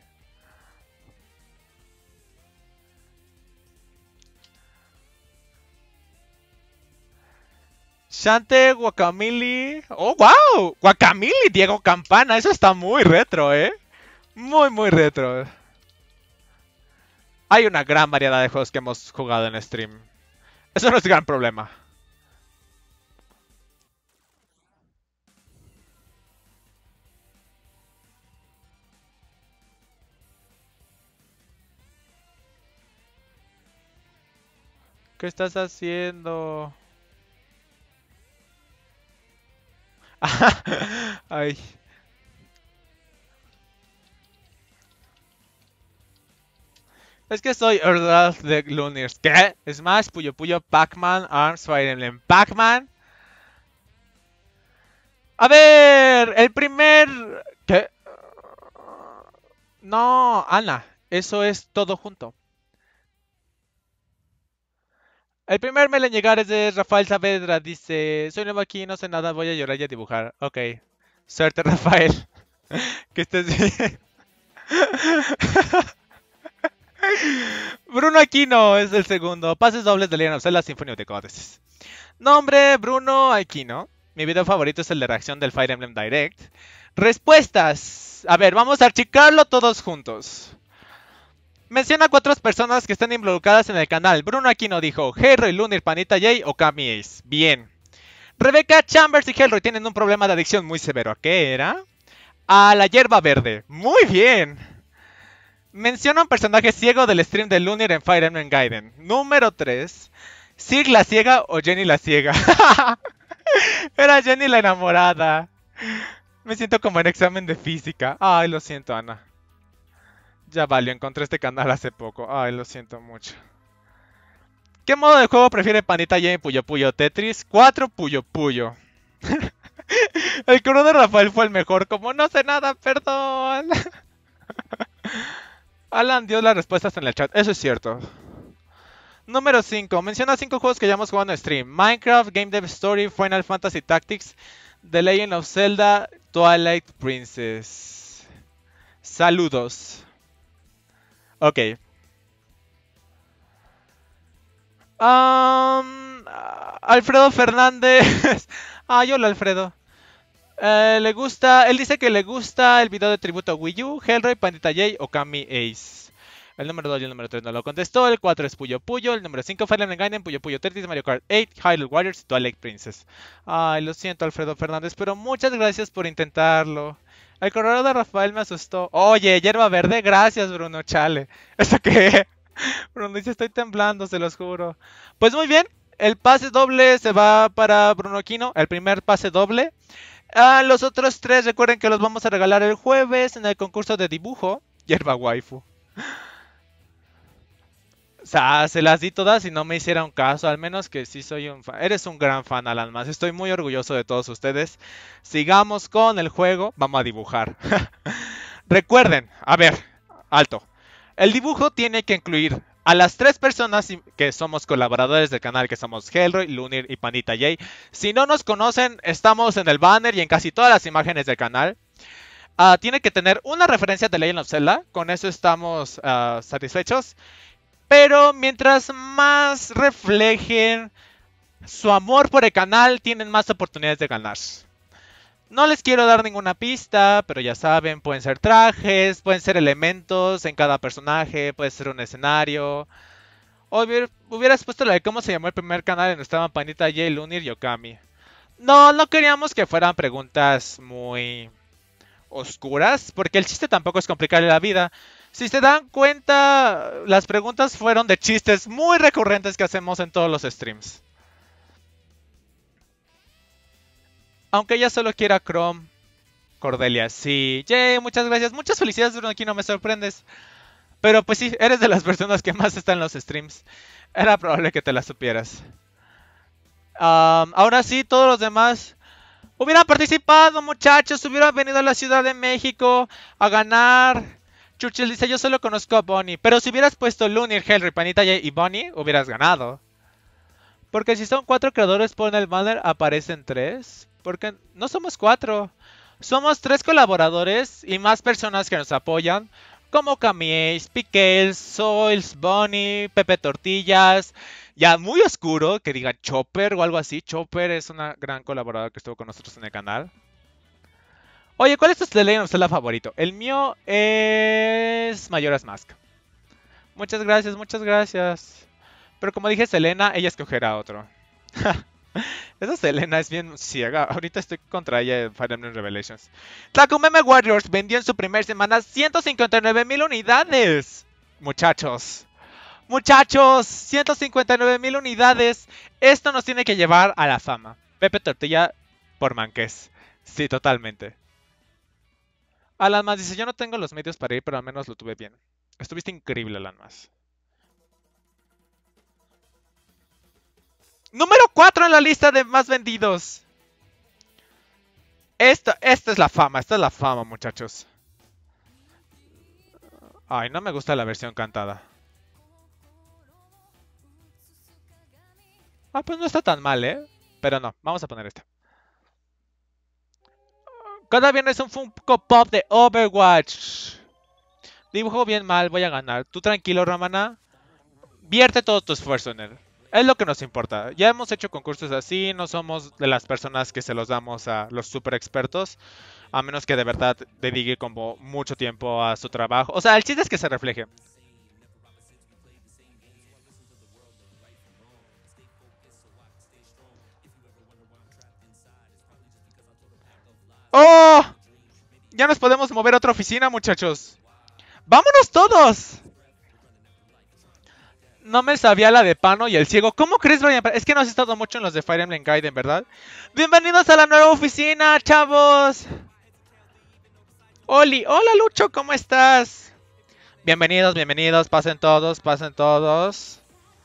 Shante, Guacamili. ¡Oh, wow! Guacamili, Diego Campana. Eso está muy retro, ¿eh? Muy, muy retro. Hay una gran variedad de juegos que hemos jugado en stream. Eso no es gran problema. ¿Qué estás haciendo? Ay. Es que soy Earl de Lunars. ¿Qué? Smash, Puyo Puyo, Pac-Man, Arms, Fire Emblem, Pac-Man. A ver, el primer... ¿Qué? No, Ana, eso es todo junto. El primer mail en llegar es de Rafael Saavedra. Dice, soy nuevo aquí, no sé nada, voy a llorar y a dibujar. Ok. Suerte, Rafael. Que estés bien. Bruno Aquino es el segundo. Pases dobles de Legend of Zelda Symphony of the Goddesses. Nombre, Bruno Aquino. Mi video favorito es el de reacción del Fire Emblem Direct. Respuestas. A ver, vamos a archicarlo todos juntos. Menciona cuatro personas que están involucradas en el canal. Bruno Aquino dijo, Hellroy, Lunir, Pandita J o Kami Ace. Bien. Rebecca Chambers y Hellroy tienen un problema de adicción muy severo. ¿A qué era? A la hierba verde. Muy bien. Menciona un personaje ciego del stream de Lunir en Fire Emblem Gaiden. Número tres. Sig la ciega o Jenny la ciega. Era Jenny la enamorada. Me siento como en examen de física. Ay, lo siento, Ana. Ya valió, encontré este canal hace poco. Ay, lo siento mucho. ¿Qué modo de juego prefiere Pandita J en Puyo Puyo Tetris? cuatro Puyo Puyo. El coro de Rafael fue el mejor. Como no sé nada, perdón. Alan dio las respuestas en el chat. Eso es cierto. Número cinco. Menciona cinco juegos que hayamos jugado en stream. Minecraft, Game Dev Story, Final Fantasy Tactics, The Legend of Zelda, Twilight Princess. Saludos. Ok. Um, Alfredo Fernández. Ah, hola Alfredo. Eh, le gusta, él dice que le gusta el video de tributo a Wii U, Hellroy, Pandita J o Kami Ace. El número dos y el número tres no lo contestó. El cuatro es Puyo Puyo. El número cinco Fire Emblem Gaiden, Puyo Puyo Tetris, Mario Kart ocho, Hyrule Warriors y Twilight Princess. Ay, lo siento Alfredo Fernández, pero muchas gracias por intentarlo. El correo de Rafael me asustó. Oye, hierba verde, gracias Bruno, chale. ¿Eso qué? Bruno dice, estoy temblando, se los juro. Pues muy bien, el pase doble se va para Bruno Aquino, el primer pase doble. Ah, los otros tres recuerden que los vamos a regalar el jueves en el concurso de dibujo. Hierba waifu. O sea, se las di todas y no me hicieron caso, al menos que sí soy un fan. Eres un gran fan, Alan Más. Estoy muy orgulloso de todos ustedes. Sigamos con el juego. Vamos a dibujar. Recuerden, a ver, alto. El dibujo tiene que incluir a las tres personas que somos colaboradores del canal, que somos Hellroy, Lunir y Pandita J. Si no nos conocen, estamos en el banner y en casi todas las imágenes del canal. Uh, tiene que tener una referencia de Legend of Zelda. Con eso estamos uh, satisfechos. Pero mientras más reflejen su amor por el canal, tienen más oportunidades de ganar. No les quiero dar ninguna pista, pero ya saben, pueden ser trajes, pueden ser elementos en cada personaje, puede ser un escenario. O hubier, hubieras puesto la de cómo se llamó el primer canal en donde estaban Pandita J, Lunir y Okami. No, no queríamos que fueran preguntas muy oscuras, porque el chiste tampoco es complicarle la vida. Si se dan cuenta, las preguntas fueron de chistes muy recurrentes que hacemos en todos los streams. Aunque ella solo quiera Chrome. Cordelia, sí. Yay, muchas gracias. Muchas felicidades, Bruno, aquí no me sorprendes. Pero pues sí, eres de las personas que más están en los streams. Era probable que te la supieras. Um, ahora sí, todos los demás hubieran participado, muchachos. Hubieran venido a la Ciudad de México a ganar. Churchill dice, yo solo conozco a Bonnie. Pero si hubieras puesto Lunir, Henry, Panita y Bonnie, hubieras ganado. Porque si son cuatro creadores, pon el banner, aparecen tres. Porque no somos cuatro. Somos tres colaboradores y más personas que nos apoyan. Como Camies, Piquels, Soils, Bonnie, Pepe Tortillas. Ya muy oscuro, que diga Chopper o algo así. Chopper es una gran colaboradora que estuvo con nosotros en el canal. Oye, ¿cuál es tu The Legend of Zelda favorito? El mío es Majora's Mask. Muchas gracias, muchas gracias. Pero como dije Selena, ella escogerá otro. Esa Selena es bien ciega. Ahorita estoy contra ella en Fire Emblem Revelations. Takumeme Warriors vendió en su primera semana ciento cincuenta y nueve mil unidades. Muchachos. Muchachos, ciento cincuenta y nueve mil unidades. Esto nos tiene que llevar a la fama. Pepe Tortilla por Manqués. Sí, totalmente. Alan Mas dice, yo no tengo los medios para ir, pero al menos lo tuve bien. Estuviste increíble, Alan Mas. Número cuatro en la lista de más vendidos. Esta, esta es la fama, esta es la fama, muchachos. Ay, no me gusta la versión cantada. Ah, pues no está tan mal, ¿eh? Pero no, vamos a poner esta. Cada viernes un Funko Pop de Overwatch. Dibujo bien mal, voy a ganar. Tú tranquilo, Ramana. Vierte todo tu esfuerzo en él. Es lo que nos importa. Ya hemos hecho concursos así. No somos de las personas que se los damos a los super expertos. A menos que de verdad dedique como mucho tiempo a su trabajo. O sea, el chiste es que se refleje. ¡Oh! Ya nos podemos mover a otra oficina, muchachos. ¡Vámonos todos! No me sabía la de Pano y el ciego. ¿Cómo crees, Brian? Es que no has estado mucho en los de Fire Emblem Gaiden, ¿verdad? Bienvenidos a la nueva oficina, chavos. Oli, hola Lucho, ¿cómo estás? Bienvenidos, bienvenidos, pasen todos, pasen todos.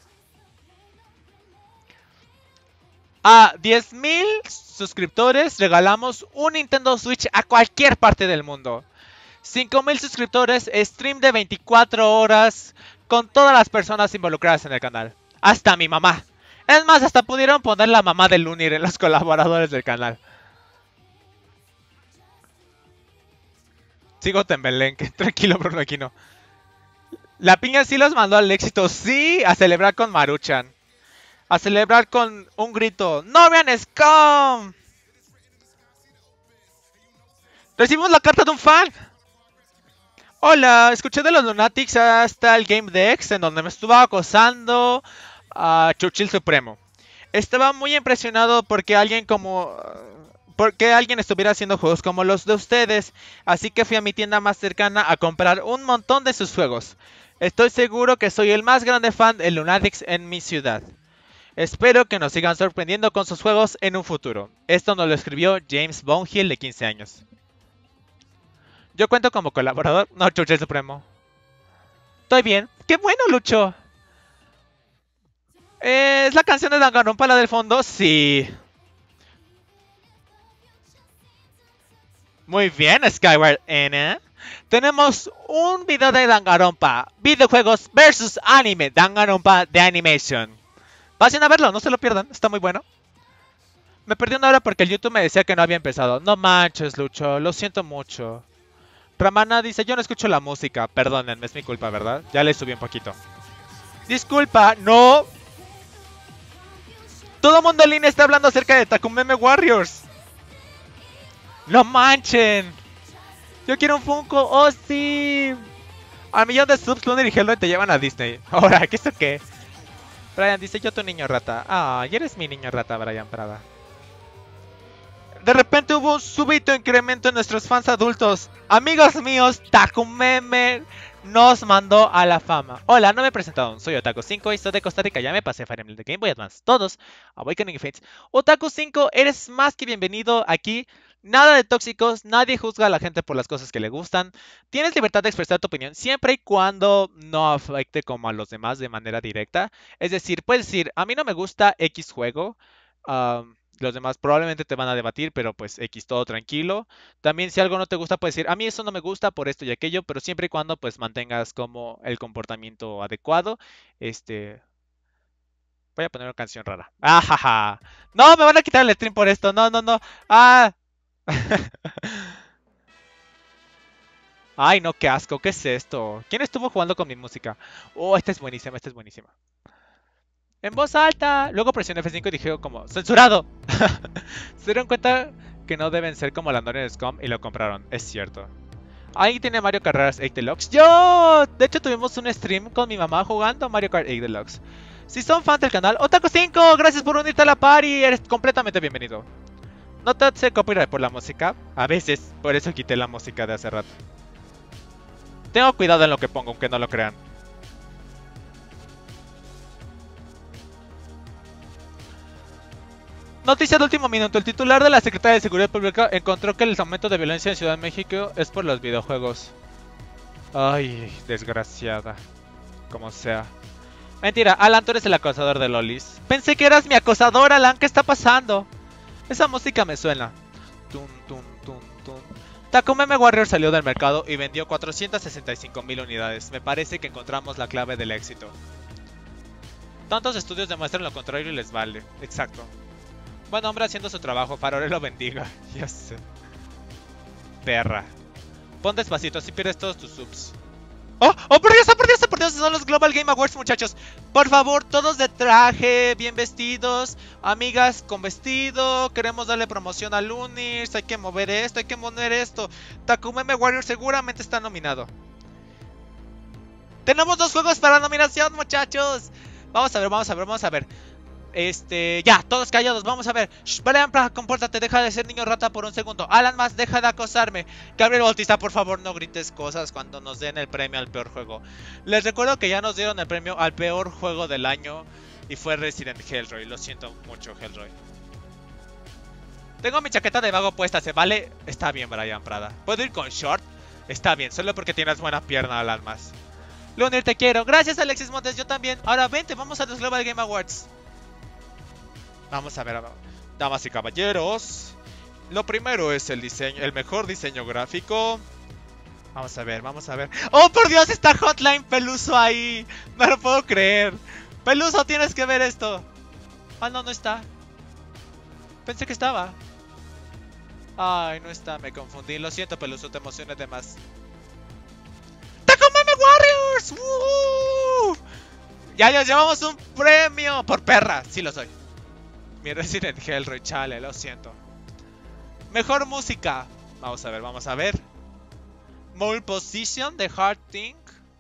A diez mil suscriptores regalamos un Nintendo Switch a cualquier parte del mundo. cinco mil suscriptores, stream de veinticuatro horas con todas las personas involucradas en el canal. Hasta mi mamá. Es más, hasta pudieron poner la mamá de Lunir en los colaboradores del canal. Sigo Tembelenque. Tranquilo, Bruno Aquino. La piña sí los mandó al éxito. Sí, a celebrar con Maruchan. A celebrar con un grito. ¡No vean Scum! Recibimos la carta de un fan. Hola, escuché de los Lunatics hasta el Game Dex, en donde me estuvo acosando a Churchill Supremo. Estaba muy impresionado porque alguien como... porque alguien estuviera haciendo juegos como los de ustedes. Así que fui a mi tienda más cercana a comprar un montón de sus juegos. Estoy seguro que soy el más grande fan de Lunatics en mi ciudad. Espero que nos sigan sorprendiendo con sus juegos en un futuro. Esto nos lo escribió James Bonehill, de quince años. Yo cuento como colaborador. No, Churchill Supremo. Estoy bien. ¡Qué bueno, Lucho! ¿Es la canción de Danganronpa la del fondo? Sí. Muy bien, Skyward N. Tenemos un video de Danganronpa. Videojuegos versus anime. Danganronpa de Animation. Vayan a verlo, no se lo pierdan. Está muy bueno. Me perdí una hora porque el YouTube me decía que no había empezado. No manches, Lucho. Lo siento mucho. Ramana dice, yo no escucho la música. Perdónenme, es mi culpa, ¿verdad? Ya le subí un poquito. Disculpa, no. Todo el mundo en línea está hablando acerca de Takumeme Warriors. No manchen. Yo quiero un Funko. Oh, sí. Al millón de subs, Lunar y Hello te llevan a Disney. Ahora, ¿qué es eso qué? Brian dice, yo tu niño rata. Ah, y eres mi niño rata, Brian Prada. De repente hubo un súbito incremento en nuestros fans adultos. Amigos míos, Takumeme nos mandó a la fama. Hola, no me he presentado aún. Soy Otaku cinco y soy de Costa Rica. Ya me pasé Fire Emblem de Game Boy Advance. Todos. Awakening Fates. Otaku cinco, eres más que bienvenido aquí. Nada de tóxicos. Nadie juzga a la gente por las cosas que le gustan. Tienes libertad de expresar tu opinión siempre y cuando no afecte como a los demás de manera directa. Es decir, puedes decir, a mí no me gusta X juego. Um, los demás probablemente te van a debatir, pero pues X, todo tranquilo. También si algo no te gusta, puedes decir, a mí eso no me gusta por esto y aquello, pero siempre y cuando pues mantengas como el comportamiento adecuado. Este, voy a poner una canción rara. ¡Ajaja! No, me van a quitar el stream por esto. No, no, no. ¡Ah! Ay, no, qué asco. ¿Qué es esto? ¿Quién estuvo jugando con mi música? Oh, esta es buenísima, esta es buenísima. En voz alta. Luego presioné F cinco y dije como, ¡censurado! Se dieron cuenta que no deben ser como la Noria en Scum y lo compraron. Es cierto. Ahí tiene Mario Carreras ocho Deluxe. ¡Yo! De hecho, tuvimos un stream con mi mamá jugando Mario Kart ocho Deluxe. Si son fans del canal, Otaku cinco, gracias por unirte a la party. Eres completamente bienvenido. No te hace copyright por la música. A veces, por eso quité la música de hace rato. Tengo cuidado en lo que pongo, aunque no lo crean. Noticia de último minuto. El titular de la Secretaría de Seguridad Pública encontró que el aumento de violencia en Ciudad de México es por los videojuegos. Ay, desgraciada. Como sea. Mentira, Alan, tú eres el acosador de lolis. Pensé que eras mi acosador, Alan. ¿Qué está pasando? Esa música me suena. Tum, tum, tum, tum. Takumeme Warrior salió del mercado y vendió cuatrocientas sesenta y cinco mil unidades. Me parece que encontramos la clave del éxito. Tantos estudios demuestran lo contrario y les vale. Exacto. Buen hombre haciendo su trabajo, Farore lo bendiga. Ya sé. Perra. Pon despacito, si pierdes todos tus subs. ¡Oh! ¡Oh, por Dios, oh, por Dios, oh, por Dios! Son los Global Game Awards, muchachos. Por favor, todos de traje, bien vestidos. Amigas con vestido. Queremos darle promoción a Lunirs. Hay que mover esto, hay que mover esto. Takumeme Warrior seguramente está nominado. Tenemos dos juegos para nominación, muchachos. Vamos a ver, vamos a ver, vamos a ver. Este, ya, todos callados, vamos a ver. Shh, Brian Praga, compórtate, deja de ser niño rata por un segundo. Alan Más, deja de acosarme. Gabriel Bautista, por favor, no grites cosas cuando nos den el premio al peor juego. Les recuerdo que ya nos dieron el premio al peor juego del año y fue Resident Hellroy. Lo siento mucho, Hellroy. Tengo mi chaqueta de vago puesta, ¿se vale? Está bien, Brian Prada. ¿Puedo ir con short? Está bien, solo porque tienes buena pierna, Alan Más. Leonir, te quiero. Gracias, Alexis Montes, yo también. Ahora vente, vamos a los Global Game Awards. Vamos a ver, damas y caballeros. Lo primero es el diseño, el mejor diseño gráfico. Vamos a ver, vamos a ver. ¡Oh, por Dios! Está Hotline Peluso ahí. No lo puedo creer. Peluso, tienes que ver esto. Ah, no, no está. Pensé que estaba. Ay, no está, me confundí. Lo siento, Peluso, te emocioné de más. ¡Takumeme Warriors! ¡Uh! Ya nos llevamos un premio. Por perra, sí lo soy. Mi Resident Hellroy, chale, lo siento. Mejor música. Vamos a ver, vamos a ver. Mole Position de Hard Thing.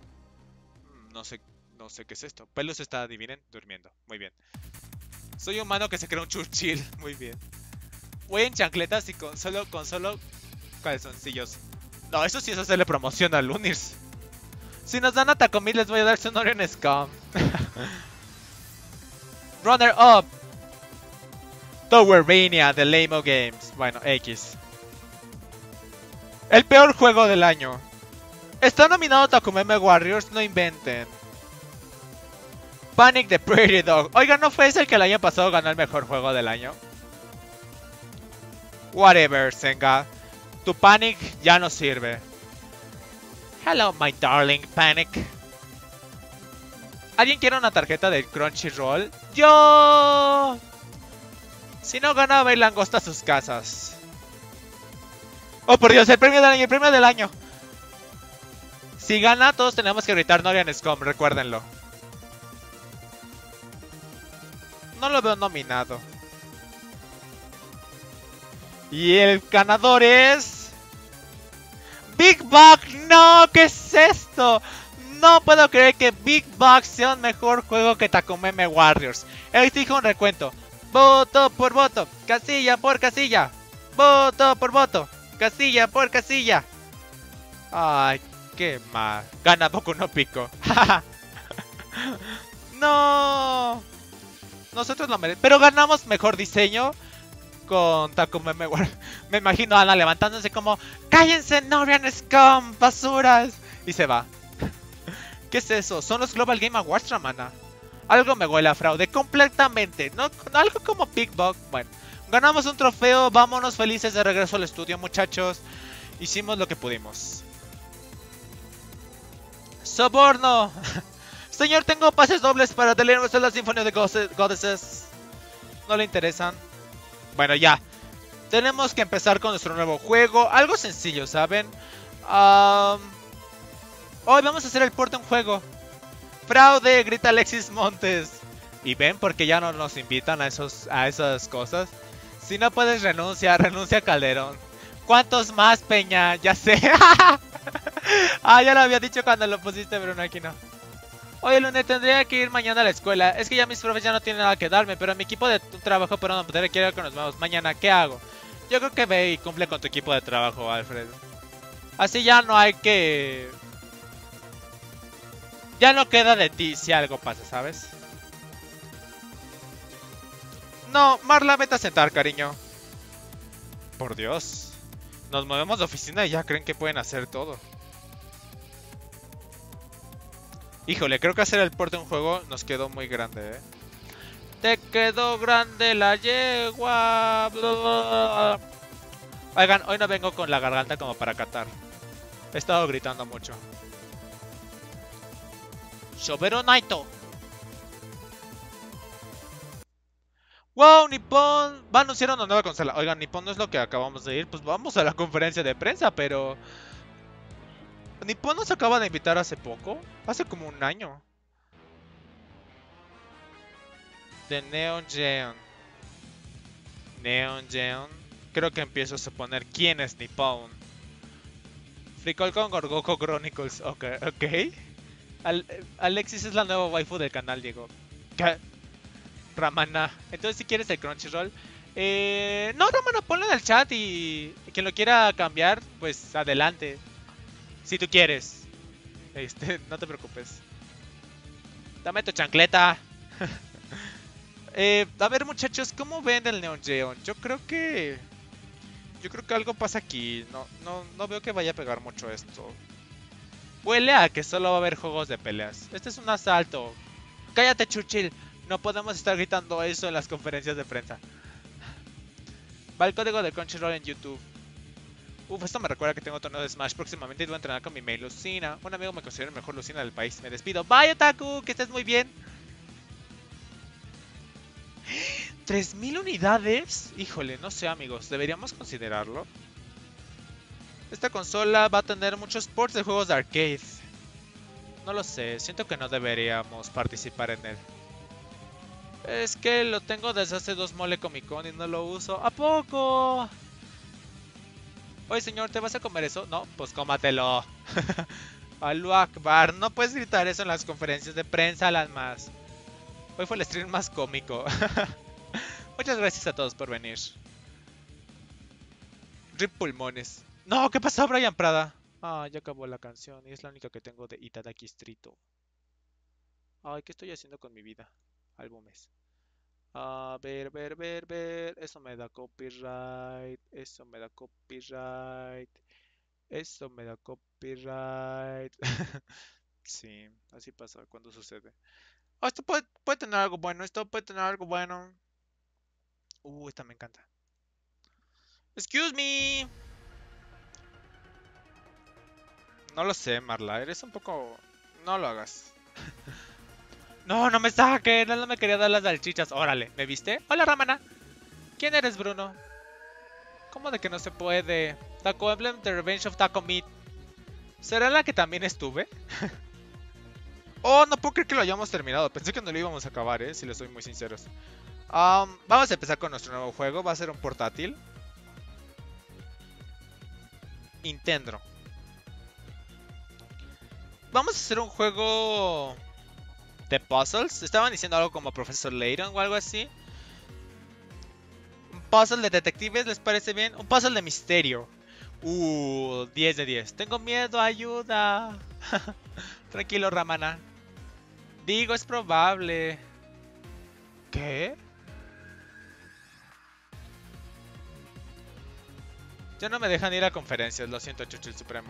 No sé, no sé qué es esto. Pelus está, adivinen, durmiendo. Muy bien. Soy humano que se crea un Churchill. Muy bien. Voy en chancletas y con solo, con solo calzoncillos. No, eso sí es hacerle promoción a Lunirs. Si nos dan a Takomir les voy a dar su Norian Scum. Runner Up. Towervania de Lamo Games. Bueno, X. El peor juego del año. Está nominado Takumeme Warriors, no inventen. Panic the Prairie Dog. Oigan, ¿no fue ese el que el año pasado ganó el mejor juego del año? Whatever, Senga. Tu Panic ya no sirve. Hello, my darling Panic. ¿Alguien quiere una tarjeta de Crunchyroll? ¡Yo! Si no gana, va a ir langosta a sus casas. Oh, por Dios, el premio del año, el premio del año. Si gana, todos tenemos que gritar Norian Scum, recuérdenlo. No lo veo nominado. Y el ganador es... Big Bug. No, ¿qué es esto? No puedo creer que Big Bug sea un mejor juego que Takumeme Warriors. Exijo un recuento. Voto por voto, casilla por casilla. Voto por voto, casilla por casilla. Ay, que ma gana Boku no Pico. No. Nosotros lo merecemos. Pero ganamos mejor diseño con Takumi Meguar. Me imagino a Ana levantándose como: ¡cállense, no vean Scum, basuras! Y se va. ¿Qué es eso? Son los Global Game Awards, Ramana. Algo me huele a fraude, completamente. No, algo como Big Bug. Bueno, ganamos un trofeo, vámonos felices de regreso al estudio, muchachos. Hicimos lo que pudimos. ¡Soborno! Señor, tengo pases dobles para The Legend of la Symphony of the Goddesses. No le interesan. Bueno, ya. Tenemos que empezar con nuestro nuevo juego. Algo sencillo, ¿saben? Um... Hoy vamos a hacer el port de un juego. ¡Fraude! Grita Alexis Montes. ¿Y ven por qué ya no nos invitan a, esos, a esas cosas? Si no puedes renunciar, renuncia a Calderón. ¿Cuántos más, Peña? Ya sé. Ah, ya lo había dicho cuando lo pusiste, Bruno, aquí no. Oye, Lunes, tendría que ir mañana a la escuela. Es que ya mis profes ya no tienen nada que darme, pero mi equipo de trabajo pero no poder quiere ir con los nuevos. Mañana, ¿qué hago? Yo creo que ve y cumple con tu equipo de trabajo, Alfredo. Así ya no hay que... Ya no queda de ti si algo pasa, ¿sabes? No, Marla, vete a sentar, cariño. Por Dios. Nos movemos de oficina y ya creen que pueden hacer todo. Híjole, creo que hacer el port de un juego nos quedó muy grande, ¿eh? Te quedó grande la yegua. Oigan, hoy no vengo con la garganta como para catar. He estado gritando mucho. Shobero Naito. Wow, Nippon va a anunciar una nueva consola. Oigan, Nippon no es lo que acabamos de ir. Pues vamos a la conferencia de prensa, pero... Nippon nos acaba de invitar hace poco. Hace como un año. De Neon Geon. Neon Geon. Creo que empiezo a suponer quién es Nippon. Fricol con Gorgoku Chronicles. Ok, ok. Al Alexis es la nueva waifu del canal, Diego. ¿Qué? Ramana. Entonces, si quieres el Crunchyroll. Eh, no, Ramana, ponlo en el chat y quien lo quiera cambiar, pues adelante. Si tú quieres. Este, no te preocupes. Dame tu chancleta. eh, a ver, muchachos, ¿cómo ven el Neon Geon? Yo creo que... Yo creo que algo pasa aquí. No, no, no veo que vaya a pegar mucho esto. Huele a que solo va a haber juegos de peleas. Este es un asalto. Cállate, Churchill. No podemos estar gritando eso en las conferencias de prensa. Va el código de Crunchyroll en YouTube. Uf, esto me recuerda que tengo torneo de Smash próximamente y voy a entrenar con mi main Lucina. Un amigo me considera el mejor Lucina del país. Me despido. Bye, Otaku, que estés muy bien. ¿tres mil unidades? Híjole, no sé, amigos. ¿Deberíamos considerarlo? Esta consola va a tener muchos ports de juegos de arcade. No lo sé, siento que no deberíamos participar en él. Es que lo tengo desde hace dos Mole Comic Con y no lo uso. ¿A poco? Oye, señor, ¿te vas a comer eso? No, pues cómatelo. Allahu Akbar, no puedes gritar eso en las conferencias de prensa, las más. Hoy fue el stream más cómico. Muchas gracias a todos por venir. Rip pulmones. No, ¿qué pasó, Brian Prada? Ah, ya acabó la canción y es la única que tengo de Itadaki Strito. Ay, ¿qué estoy haciendo con mi vida? Álbumes. A ver, ver, ver, ver. Eso me da copyright. Eso me da copyright. Eso me da copyright. Sí, así pasa cuando sucede. Oh, esto puede, puede tener algo bueno. Esto puede tener algo bueno. Uh, esta me encanta. Excuse me. No lo sé, Marla. Eres un poco... No lo hagas. No, no me saque. No me quería dar las salchichas. Órale, ¿me viste? Hola, Ramana. ¿Quién eres, Bruno? ¿Cómo de que no se puede? Taco Emblem, The Revenge of Taco Meat. ¿Será la que también estuve? Oh, no puedo creer que lo hayamos terminado. Pensé que no lo íbamos a acabar, eh, si les soy muy sinceros. um, Vamos a empezar con nuestro nuevo juego. Va a ser un portátil. Nintendo. Vamos a hacer un juego de puzzles. Estaban diciendo algo como Professor Layton o algo así. Un puzzle de detectives, ¿les parece bien? Un puzzle de misterio. Uh, diez de diez. Tengo miedo, ayuda. Tranquilo, Ramana. Digo, es probable. ¿Qué? Ya no me dejan ir a conferencias, lo siento, Chucho el Supremo.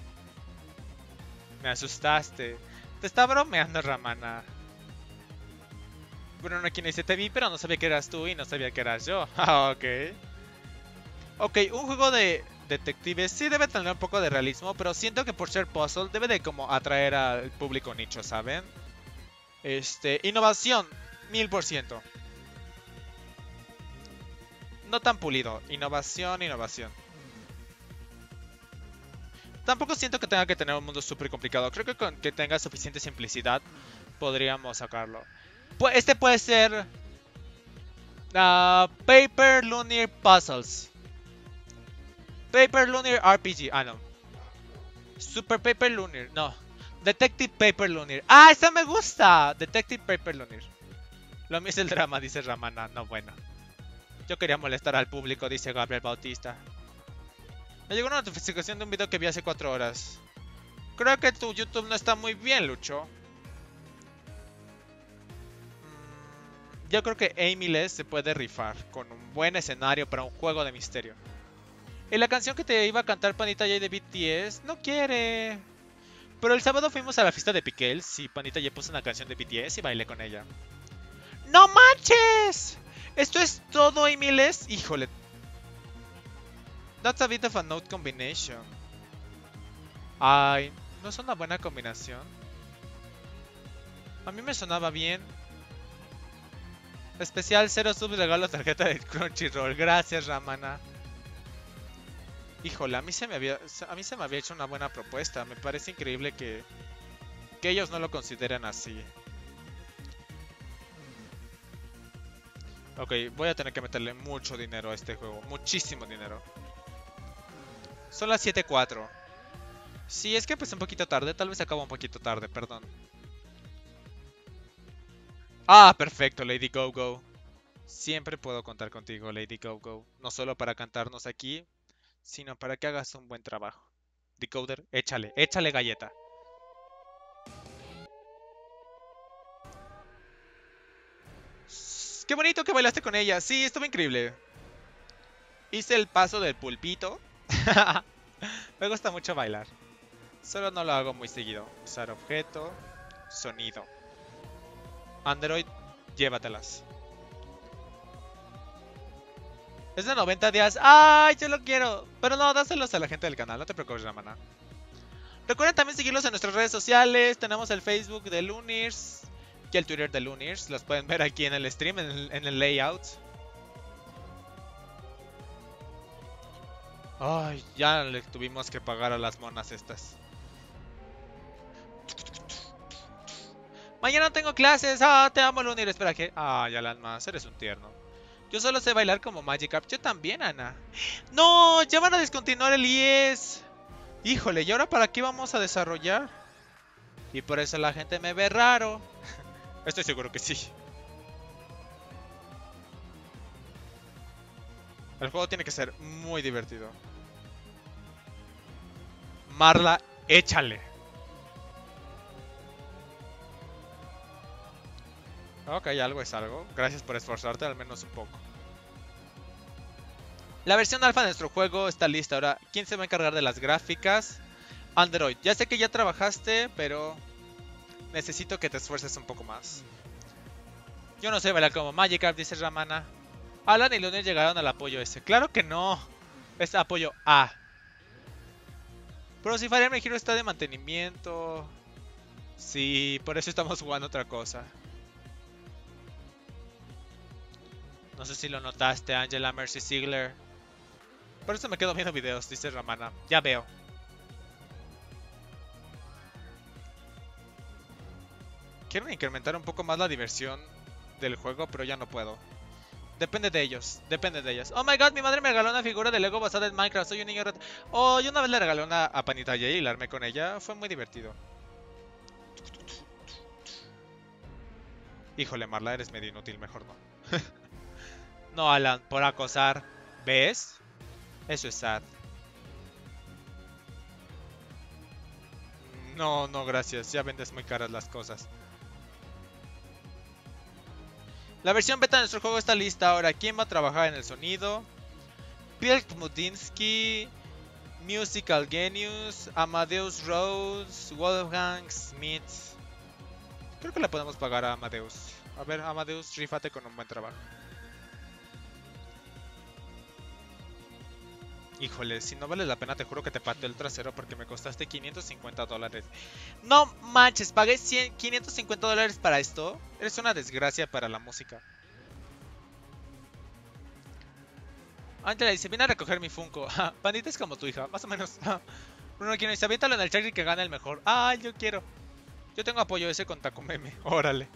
Me asustaste. Te está bromeando, Ramana. Bruno aquí dice, te vi, pero no sabía que eras tú y no sabía que eras yo. Ah, ok. Ok, un juego de detectives sí debe tener un poco de realismo, pero siento que por ser puzzle debe de como atraer al público nicho, ¿saben? Este, innovación, mil por ciento. No tan pulido, innovación, innovación. Tampoco siento que tenga que tener un mundo súper complicado. Creo que con que tenga suficiente simplicidad podríamos sacarlo. Este puede ser uh, Paper Lunar Puzzles. Paper Lunar R P G. Ah, no. Super Paper Lunar. No. Detective Paper Lunar. Ah, esa me gusta. Detective Paper Lunar. Lo mismo es el drama, dice Ramana. No, bueno. Yo quería molestar al público, dice Gabriel Bautista. Me llegó una notificación de un video que vi hace cuatro horas. Creo que tu YouTube no está muy bien, Lucho. Yo creo que Amyless se puede rifar con un buen escenario para un juego de misterio. Y la canción que te iba a cantar Panita J de B T S no quiere. Pero el sábado fuimos a la fiesta de Pickles y Panita J puso una canción de B T S y bailé con ella. ¡No manches! ¿Esto es todo, Amyless? Híjole. That's a bit of a note combination. Ay, ¿no es una buena combinación? A mí me sonaba bien. Especial cero sub regalo tarjeta de Crunchyroll. Gracias, Ramana. Híjole, a mí se me había a mí se me había hecho una buena propuesta. Me parece increíble que que ellos no lo consideren así. Ok, voy a tener que meterle mucho dinero a este juego. Muchísimo dinero. Son las siete cuatro. Sí, es que empecé un poquito tarde. Tal vez acabo un poquito tarde, perdón. Ah, perfecto, Lady Go Go. Siempre puedo contar contigo, Lady Go Go. No solo para cantarnos aquí, sino para que hagas un buen trabajo. Decoder, échale, échale galleta. Qué bonito que bailaste con ella. Sí, estuvo increíble. Hice el paso del pulpito. Me gusta mucho bailar. Solo no lo hago muy seguido. Usar objeto. Sonido. Android, llévatelas. Es de noventa días. ¡Ay, yo lo quiero! Pero no, dáselos a la gente del canal. No te preocupes, Ramana. Recuerden también seguirlos en nuestras redes sociales. Tenemos el Facebook de Lunirs y el Twitter de Lunirs. Los pueden ver aquí en el stream, en el, en el layout. Ay, ya le tuvimos que pagar a las monas estas. Mañana tengo clases. Ah, te amo, Lunir. Espera que. Ah, ya las más. Eres un tierno. Yo solo sé bailar como Magikarp. Yo también, Ana. ¡No! Ya van a descontinuar el I E S. Híjole, ¿y ahora para qué vamos a desarrollar? Y por eso la gente me ve raro. Estoy seguro que sí. El juego tiene que ser muy divertido. Marla, échale. Ok, algo es algo. Gracias por esforzarte, al menos un poco. La versión alfa de nuestro juego está lista. Ahora, ¿quién se va a encargar de las gráficas? Android. Ya sé que ya trabajaste, pero necesito que te esfuerces un poco más. Yo no sé bailar como Magikarp, dice Ramana. Alan y Lunes llegaron al apoyo ese. Claro que no. Es apoyo A. Pero si Fire Emblem Hero está de mantenimiento. Sí, por eso estamos jugando otra cosa. No sé si lo notaste, Angela Mercy Ziegler. Por eso me quedo viendo videos, dice Ramana. Ya veo. Quiero incrementar un poco más la diversión del juego, pero ya no puedo. Depende de ellos, depende de ellos. Oh my god, mi madre me regaló una figura de Lego basada en Minecraft. Soy un niño ret... Oh, yo una vez le regalé una a Panita J y la armé con ella. Fue muy divertido. Híjole, Marla, eres medio inútil, mejor no. No, Alan, por acosar. ¿Ves? Eso es sad. No, no, gracias. Ya vendes muy caras las cosas. La versión beta de nuestro juego está lista ahora. ¿Quién va a trabajar en el sonido? Pilk Mudinsky, Musical Genius, Amadeus Rose, Wolfgang Smith. Creo que le podemos pagar a Amadeus. A ver, Amadeus, rífate con un buen trabajo. Híjole, si no vale la pena, te juro que te pateo el trasero porque me costaste quinientos cincuenta dólares. No manches, pagué cien, quinientos cincuenta dólares para esto. Eres una desgracia para la música. Ángela dice, vine a recoger mi Funko. Pandita es como tu hija, más o menos. Bruno quien dice, aviéntalo en el charity que gana el mejor. Ay, yo quiero. Yo tengo apoyo ese con Takumeme. Órale.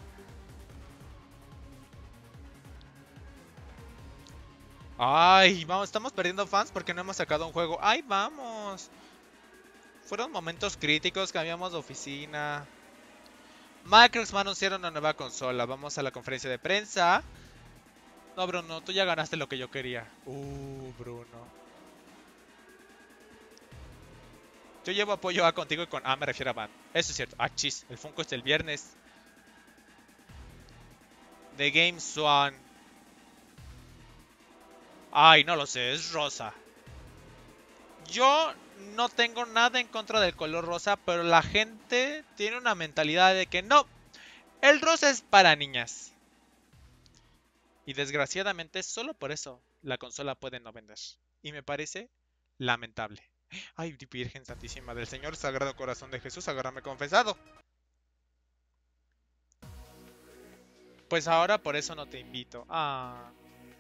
Ay, vamos, estamos perdiendo fans porque no hemos sacado un juego. Ay, vamos. Fueron momentos críticos, cambiamos de oficina. Microsoft va a anunciar una nueva consola. Vamos a la conferencia de prensa. No, Bruno, tú ya ganaste lo que yo quería. Uh, Bruno. Yo llevo apoyo A contigo y con A me refiero a Van. Eso es cierto. Ah, chis, el Funko es el viernes. The Game Swan. Ay, no lo sé, es rosa. Yo no tengo nada en contra del color rosa, pero la gente tiene una mentalidad de que no, el rosa es para niñas. Y desgraciadamente solo por eso la consola puede no vender. Y me parece lamentable. Ay, Virgen Santísima del Señor Sagrado Corazón de Jesús, agárrame confesado. Pues ahora por eso no te invito. Ah.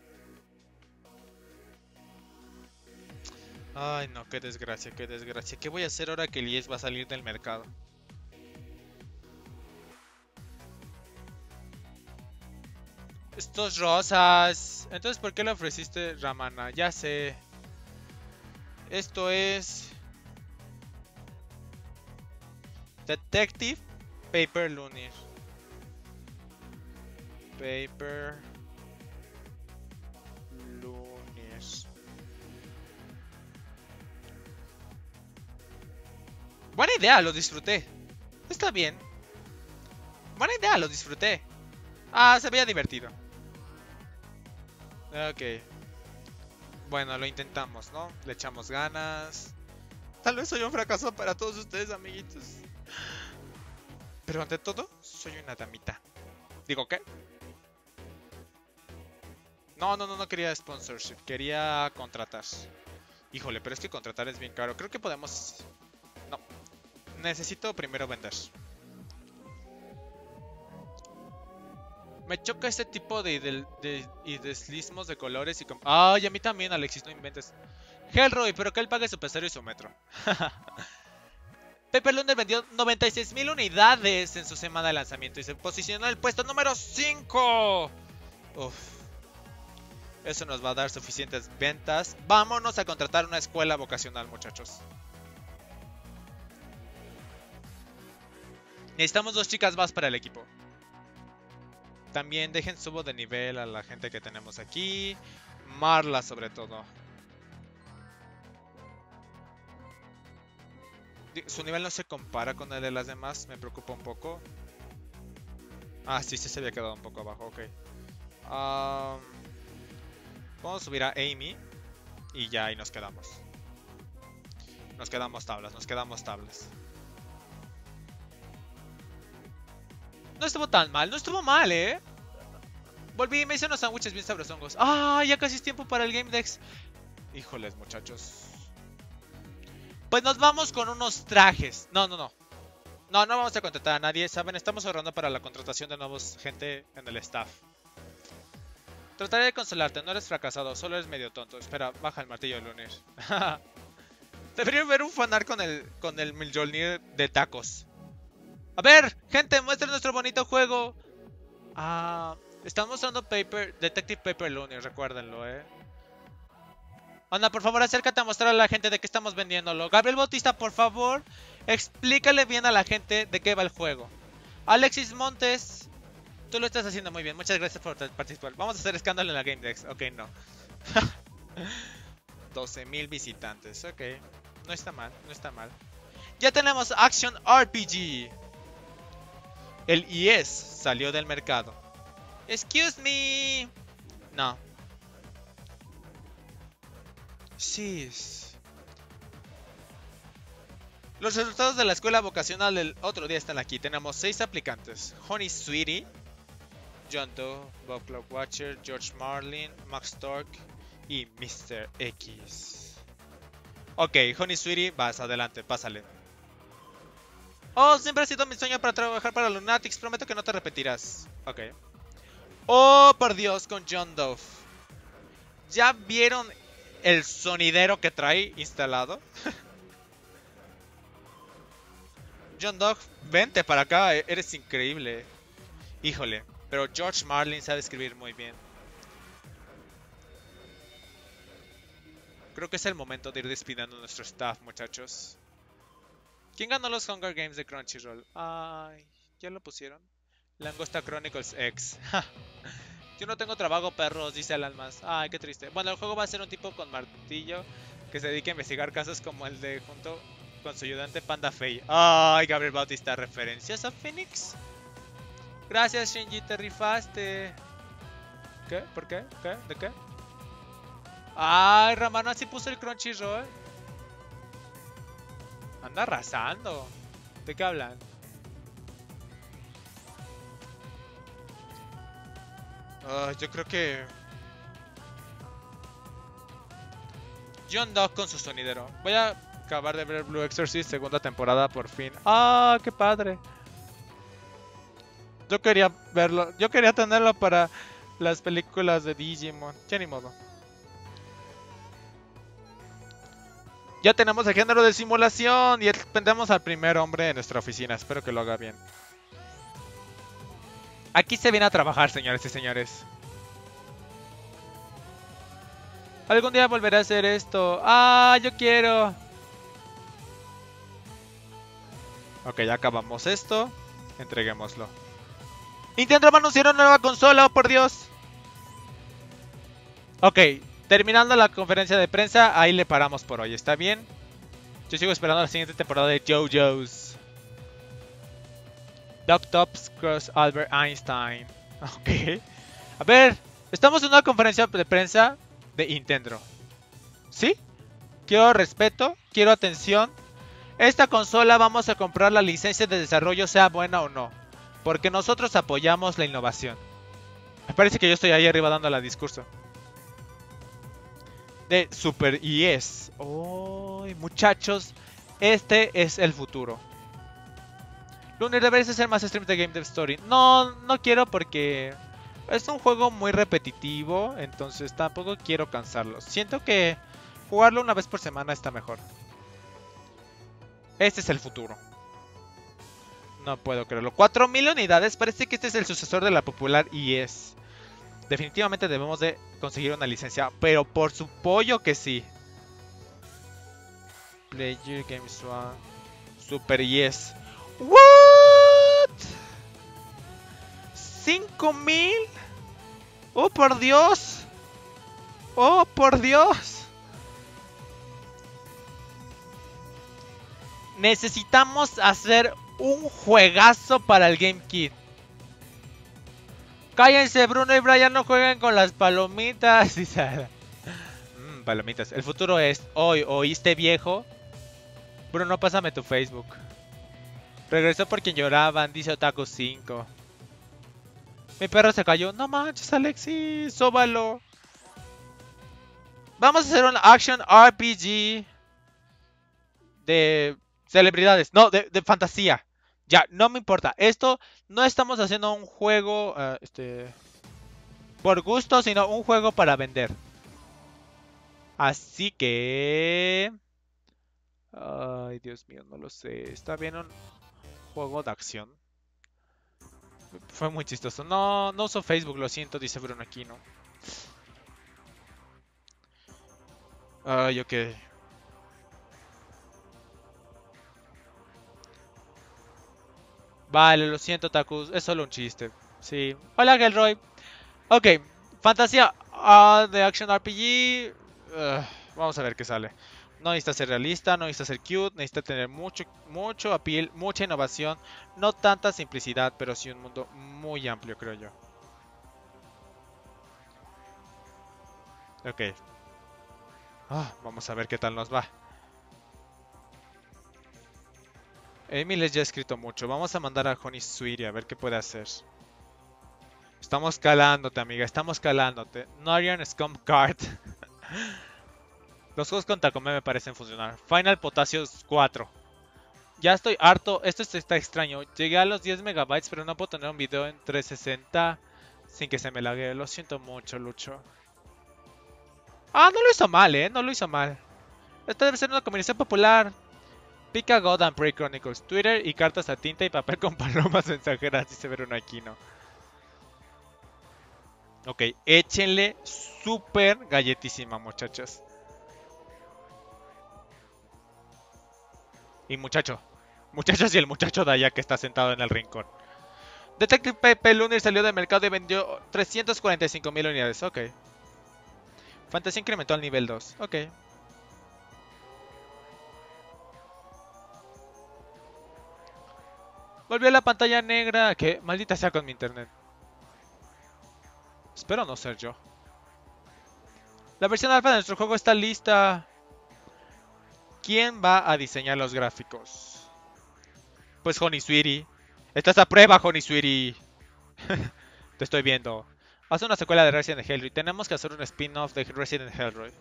Ay, no, qué desgracia, qué desgracia. ¿Qué voy a hacer ahora que el I E S va a salir del mercado? Estos rosas. Entonces, ¿por qué le ofreciste Ramana? Ya sé. Esto es... Detective Paper Lunar. Paper Lunar. Buena idea, lo disfruté. Está bien. Buena idea, lo disfruté. Ah, se veía divertido. Ok. Bueno, lo intentamos, ¿no? Le echamos ganas. Tal vez soy un fracaso para todos ustedes, amiguitos. Pero ante todo, soy una damita. ¿Digo qué? No, no, no, no quería sponsorship. Quería contratar. Híjole, pero es que contratar es bien caro. Creo que podemos... No. Necesito primero vender. Me choca este tipo de, de, de, de deslismos de colores y... Ay, a mí también, Alexis, no inventes. Hellroy, pero que él pague su pesero y su metro. Paper Lunar vendió noventa y seis mil unidades en su semana de lanzamiento y se posicionó en el puesto número cinco. Uf. Eso nos va a dar suficientes ventas. Vámonos a contratar una escuela vocacional, muchachos. Necesitamos dos chicas más para el equipo. También dejen subo de nivel a la gente que tenemos aquí. Marla sobre todo. Su nivel no se compara con el de las demás. Me preocupa un poco. Ah, sí, sí se había quedado un poco abajo. Ok. Um, vamos a subir a Amy. Y ya ahí nos quedamos. Nos quedamos tablas, nos quedamos tablas. No estuvo tan mal, no estuvo mal, ¿eh? Volví y me hice unos sándwiches bien sabrosongos. ¡Ah! Ya casi es tiempo para el Game Dex. Híjoles, muchachos. Pues nos vamos con unos trajes. No, no, no. No, no vamos a contratar a nadie. Saben, estamos ahorrando para la contratación de nuevos gente en el staff. Trataré de consolarte. No eres fracasado, solo eres medio tonto. Espera, baja el martillo de lunar. Debería ver un fanart con el, con el Mjolnir de tacos. A ver, gente, muestren nuestro bonito juego. Ah, estamos mostrando Paper, Detective Paper Lunar, recuérdenlo, eh. Anda, por favor, acércate a mostrar a la gente de qué estamos vendiéndolo. Gabriel Bautista, por favor, explícale bien a la gente de qué va el juego. Alexis Montes, tú lo estás haciendo muy bien. Muchas gracias por participar. Vamos a hacer escándalo en la Game Dex. Ok, no. doce mil visitantes, ok. No está mal, no está mal. Ya tenemos Action R P G. El E S salió del mercado. Excuse me. No. Sí. Los resultados de la escuela vocacional del otro día están aquí. Tenemos seis aplicantes. Honey Sweetie, John Doe, Bob Clockwatcher, George Marlin, Max Stork y mister X. Ok, Honey Sweetie, vas adelante, pásale. Oh, siempre ha sido mi sueño para trabajar para Lunatics. Prometo que no te repetirás. Ok. Oh, por Dios, con John Doe. ¿Ya vieron el sonidero que trae instalado? John Doe, vente para acá, eres increíble. Híjole, pero George Marlin sabe escribir muy bien. Creo que es el momento de ir despidiendo a nuestro staff, muchachos. ¿Quién ganó los Hunger Games de Crunchyroll? Ay, ¿ya lo pusieron? Langosta Chronicles X. Yo no tengo trabajo, perros, dice Alan más. Ay, qué triste. Bueno, el juego va a ser un tipo con martillo que se dedique a investigar casos como el de junto con su ayudante Panda Fey. Ay, Gabriel Bautista, referencias a Phoenix. Gracias, Shinji, te rifaste. ¿Qué? ¿Por qué? ¿Qué? ¿De qué? Ay, Ramano así puso el Crunchyroll. Anda arrasando. ¿De qué hablan? Uh, yo creo que... John Doe con su sonidero. Voy a acabar de ver Blue Exorcist, segunda temporada por fin. ¡Ah, qué padre! Yo quería verlo. Yo quería tenerlo para las películas de Digimon. Ya ni modo. Ya tenemos el género de simulación y dependemos al primer hombre de nuestra oficina. Espero que lo haga bien. Aquí se viene a trabajar, señores y señores. Algún día volveré a hacer esto. ¡Ah, yo quiero! Ok, ya acabamos esto. Entreguémoslo. Nintendo va a anunciar una nueva consola, oh por Dios. Ok, terminando la conferencia de prensa, ahí le paramos por hoy, ¿está bien? Yo sigo esperando la siguiente temporada de JoJo's. Doctops Cross Albert Einstein. Ok. A ver, estamos en una conferencia de prensa de Nintendo. ¿Sí? Quiero respeto, quiero atención. Esta consola vamos a comprar la licencia de desarrollo, sea buena o no. Porque nosotros apoyamos la innovación. Me parece que yo estoy ahí arriba dando el discurso. De Super E S. Oh, muchachos, este es el futuro. Lunar, deberías hacer más streams de Game Dev Story. No, no quiero porque es un juego muy repetitivo. Entonces tampoco quiero cansarlos. Siento que jugarlo una vez por semana está mejor. Este es el futuro. No puedo creerlo. cuatro mil unidades. Parece que este es el sucesor de la popular E S. Definitivamente debemos de conseguir una licencia. Pero por su pollo que sí. Player Games One. Super E S. ¿What? ¿cinco mil? ¡Oh, por Dios! ¡Oh, por Dios! Necesitamos hacer un juegazo para el GameKit. Cállense, Bruno y Brian, no jueguen con las palomitas. mm, palomitas. El futuro es hoy. ¿Oíste, viejo? Bruno, pásame tu Facebook. Regresó por quien lloraban, dice Otaku cinco. Mi perro se cayó. No manches, Alexis, sóbalo. Vamos a hacer un Action R P G de celebridades. No, de, de fantasía. Ya, no me importa. Esto no estamos haciendo un juego uh, este, por gusto, sino un juego para vender. Así que... Ay, Dios mío, no lo sé. Está bien un juego de acción. Fue muy chistoso. No, no uso Facebook, lo siento, dice Bruno Aquino. Ay, ok. Vale, lo siento, Takus. Es solo un chiste. Sí. Hola, Gelroy. Ok. Fantasía uh, de Action R P G. Uh, vamos a ver qué sale. No necesita ser realista, no necesita ser cute, necesita tener mucho, mucho appeal, mucha innovación, no tanta simplicidad, pero sí un mundo muy amplio, creo yo. Ok. Ah, vamos a ver qué tal nos va. Emil les ya ha escrito mucho. Vamos a mandar a Honey Sweetie a ver qué puede hacer. Estamos calándote, amiga. Estamos calándote. Norian Scum Card. Los juegos con Takome me parecen funcionar. Final Potassius cuatro. Ya estoy harto. Esto está extraño. Llegué a los diez megabytes, pero no puedo tener un video en trescientos sesenta sin que se me lague. Lo siento mucho, Lucho. Ah, no lo hizo mal, eh. No lo hizo mal. Esta debe ser una combinación popular. Pica God and Prey Chronicles. Twitter y cartas a tinta y papel con palomas mensajeras. Dice Veruno Aquino. Ok, échenle súper galletísima, muchachos. Y muchacho. Muchachos y el muchacho de allá que está sentado en el rincón. Detective Pepe Lunar salió del mercado y vendió trescientas cuarenta y cinco mil unidades. Ok. Fantasía incrementó al nivel dos. Ok. Volvió a la pantalla negra. Que maldita sea con mi internet. Espero no ser yo. La versión alfa de nuestro juego está lista. ¿Quién va a diseñar los gráficos? Pues Honey Sweetie. Estás a prueba, Honey Sweetie. Te estoy viendo. Haz una secuela de Resident Hellroy. Tenemos que hacer un spin-off de Resident Hellroy.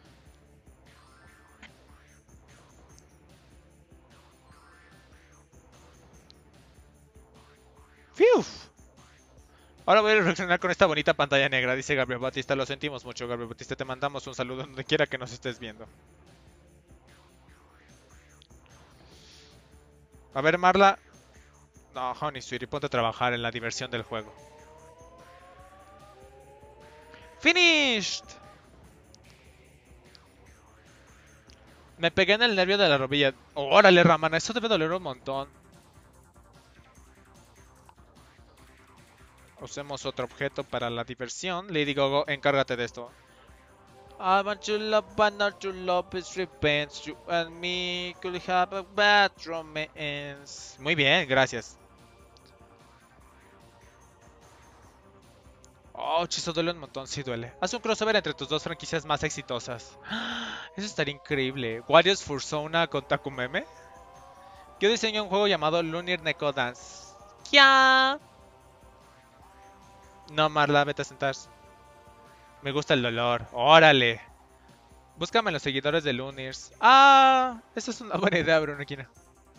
¡Fiu! Ahora voy a reaccionar con esta bonita pantalla negra, dice Gabriel Batista. Lo sentimos mucho, Gabriel Batista. Te mandamos un saludo donde quiera que nos estés viendo. A ver, Marla. No, Honey Sweetie, ponte a trabajar en la diversión del juego. ¡Finished! Me pegué en el nervio de la rodilla. Órale, Ramana, eso debe doler un montón. Usemos otro objeto para la diversión. Lady Gogo, encárgate de esto. I want to love, but not to love is repents. You and me could have a bad romance. Muy bien, gracias. Oh, chiso, duele un montón, sí duele. Haz un crossover entre tus dos franquicias más exitosas. Eso estaría increíble. Warriors Fursona con Takumeme. Yo diseñé un juego llamado Lunar Neko Dance. ¿Ya? No, Marla, vete a sentar. Me gusta el dolor. Órale. Búscame los seguidores de Lunars. Ah, eso es una buena idea, Bruno Aquino.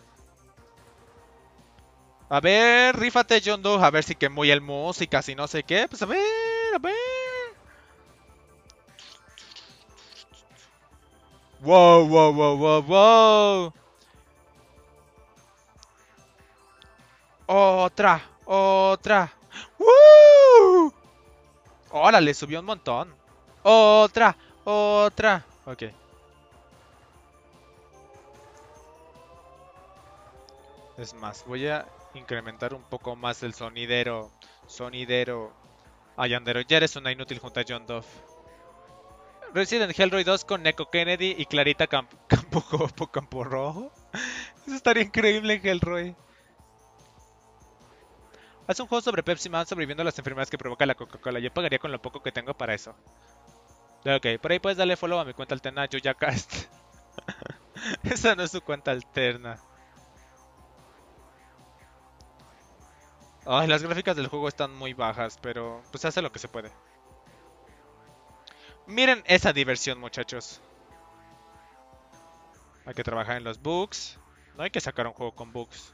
A ver, rífate, John Doe. A ver si que muy el música, si no sé qué. Pues a ver, a ver. Wow, wow, wow, wow, wow. Otra, otra. ¡Woo! Órale, subió un montón. Otra, otra. Ok. Es más, voy a incrementar un poco más el sonidero. Sonidero. Ah, Yandero, ya eres una inútil junto a John Dove. Resident Hellroy dos con Neko Kennedy y Clarita Camp Campo, Campo, Campo Rojo. Eso estaría increíble en Hellroy. Haz un juego sobre Pepsi Man sobreviviendo a las enfermedades que provoca la Coca-Cola. Yo pagaría con lo poco que tengo para eso. Ok, por ahí puedes darle follow a mi cuenta alterna YoyaCast. Esa no es su cuenta alterna. Ay, las gráficas del juego están muy bajas, pero pues se hace lo que se puede. Miren esa diversión, muchachos. Hay que trabajar en los bugs. No hay que sacar un juego con bugs.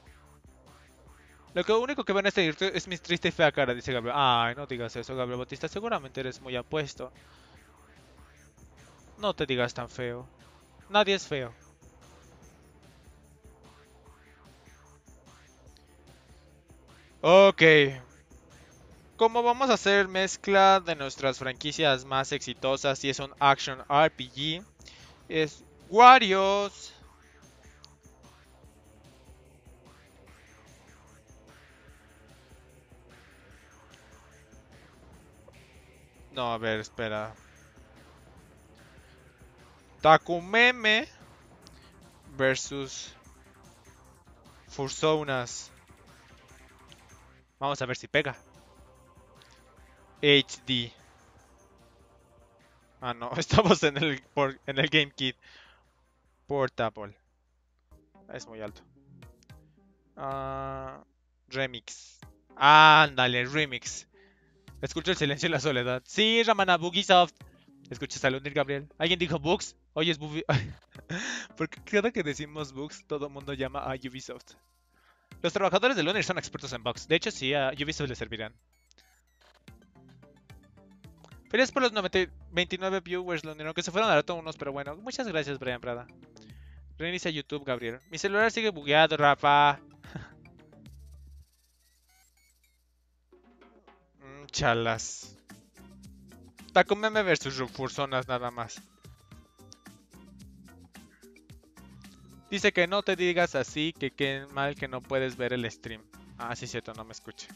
Lo que único que ven en este directo es mi triste y fea cara, dice Gabriel. Ay, no digas eso, Gabriel Bautista. Seguramente eres muy apuesto. No te digas tan feo. Nadie es feo. Ok. Como vamos a hacer mezcla de nuestras franquicias más exitosas y es un action R P G, es Warriors. No, a ver, espera. Takumeme versus Furzonas. Vamos a ver si pega. H D. Ah, no, estamos en el, por, en el GameKit. Portable. Es muy alto. Uh, remix. Ándale, remix. Escucho el silencio y la soledad. Sí, Ramana, Bugisoft. ¿Escuchas a Lunir, Gabriel? ¿Alguien dijo Bugs? Oye, es Bugi... Porque cada que decimos Bugs, todo el mundo llama a Ubisoft. Los trabajadores de Lunir son expertos en bugs. De hecho, sí, a Ubisoft les servirán. Feliz por los noventa, veintinueve viewers, Lunir, aunque se fueron a rato unos, pero bueno. Muchas gracias, Brian Prada. Reinicia YouTube, Gabriel. Mi celular sigue bugueado, Rafa. mm, chalas. Takumeme versus Furzonas nada más. Dice que no te digas así, que qué mal que no puedes ver el stream. Ah, sí, cierto, no me escuche.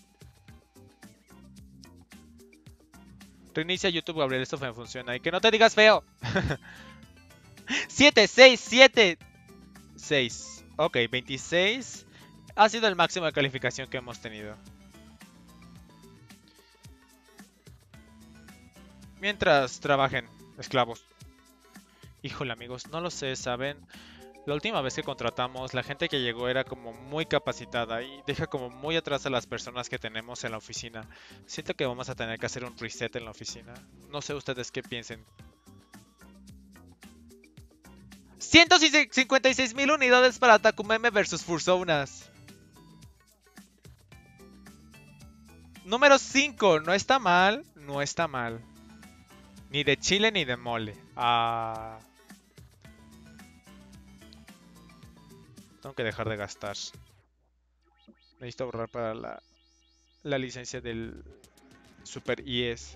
Reinicia YouTube, Gabriel, esto me funciona. Y que no te digas feo. siete, seis, siete, seis. Ok, veintiséis. Ha sido el máximo de calificación que hemos tenido. Mientras trabajen, esclavos. Híjole, amigos, no lo sé, ¿saben? La última vez que contratamos, la gente que llegó era como muy capacitada y deja como muy atrás a las personas que tenemos en la oficina. Siento que vamos a tener que hacer un reset en la oficina. No sé ustedes qué piensen. ciento cincuenta y seis mil unidades para Takumeme versus Furzonas. Número cinco, no está mal, no está mal. Ni de chile ni de mole. Ah... Tengo que dejar de gastar. Necesito ahorrar para la, la licencia del Super E S.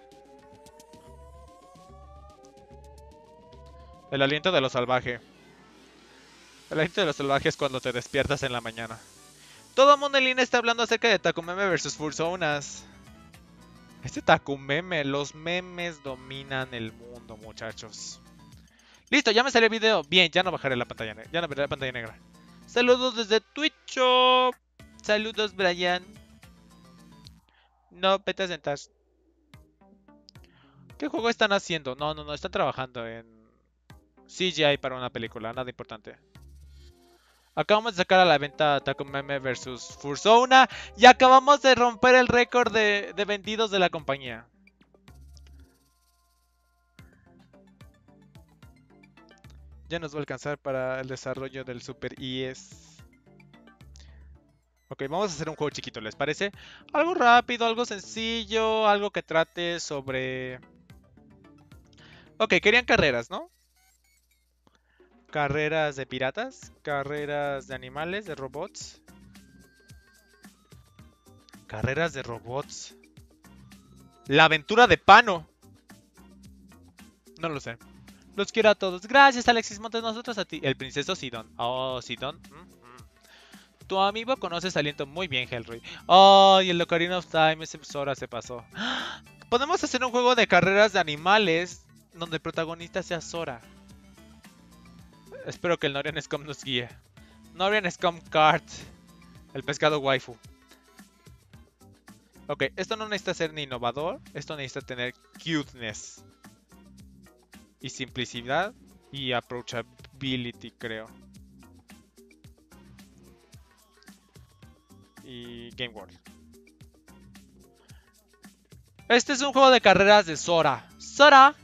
El aliento de lo salvaje. El aliento de lo salvaje es cuando te despiertas en la mañana. Todo el mundo en línea está hablando acerca de Takumeme versus Furzonas. Este Takumeme, los memes dominan el mundo, muchachos. Listo, ya me salió el video. Bien, ya no bajaré la pantalla negra. Ya no veré la pantalla negra. Saludos desde Twitch. Saludos, Brian. No, vete a sentar. ¿Qué juego están haciendo? No, no, no, están trabajando en C G I para una película, nada importante. Acabamos de sacar a la venta Takumeme versus Furzona y acabamos de romper el récord de, de vendidos de la compañía. Ya nos va a alcanzar para el desarrollo del Super E S. Ok, vamos a hacer un juego chiquito, ¿les parece? Algo rápido, algo sencillo, algo que trate sobre... Ok, querían carreras, ¿no? Carreras de piratas, carreras de animales, de robots. Carreras de robots. La aventura de Pano. No lo sé. Los quiero a todos. Gracias, Alexis Montes. Nosotros a ti. El princeso Sidon. Oh, Sidon. Mm-hmm. Tu amigo conoces aliento muy bien, Hellroy. Oh, y el Ocarina of Time. Ese Sora se pasó. Podemos hacer un juego de carreras de animales donde el protagonista sea Sora. Espero que el Norian Scum nos guíe. Norian Scum Kart. El pescado waifu. Ok, esto no necesita ser ni innovador. Esto necesita tener cuteness. Y simplicidad. Y approachability, creo. Y Game World. Este es un juego de carreras de Sora. ¡Sora!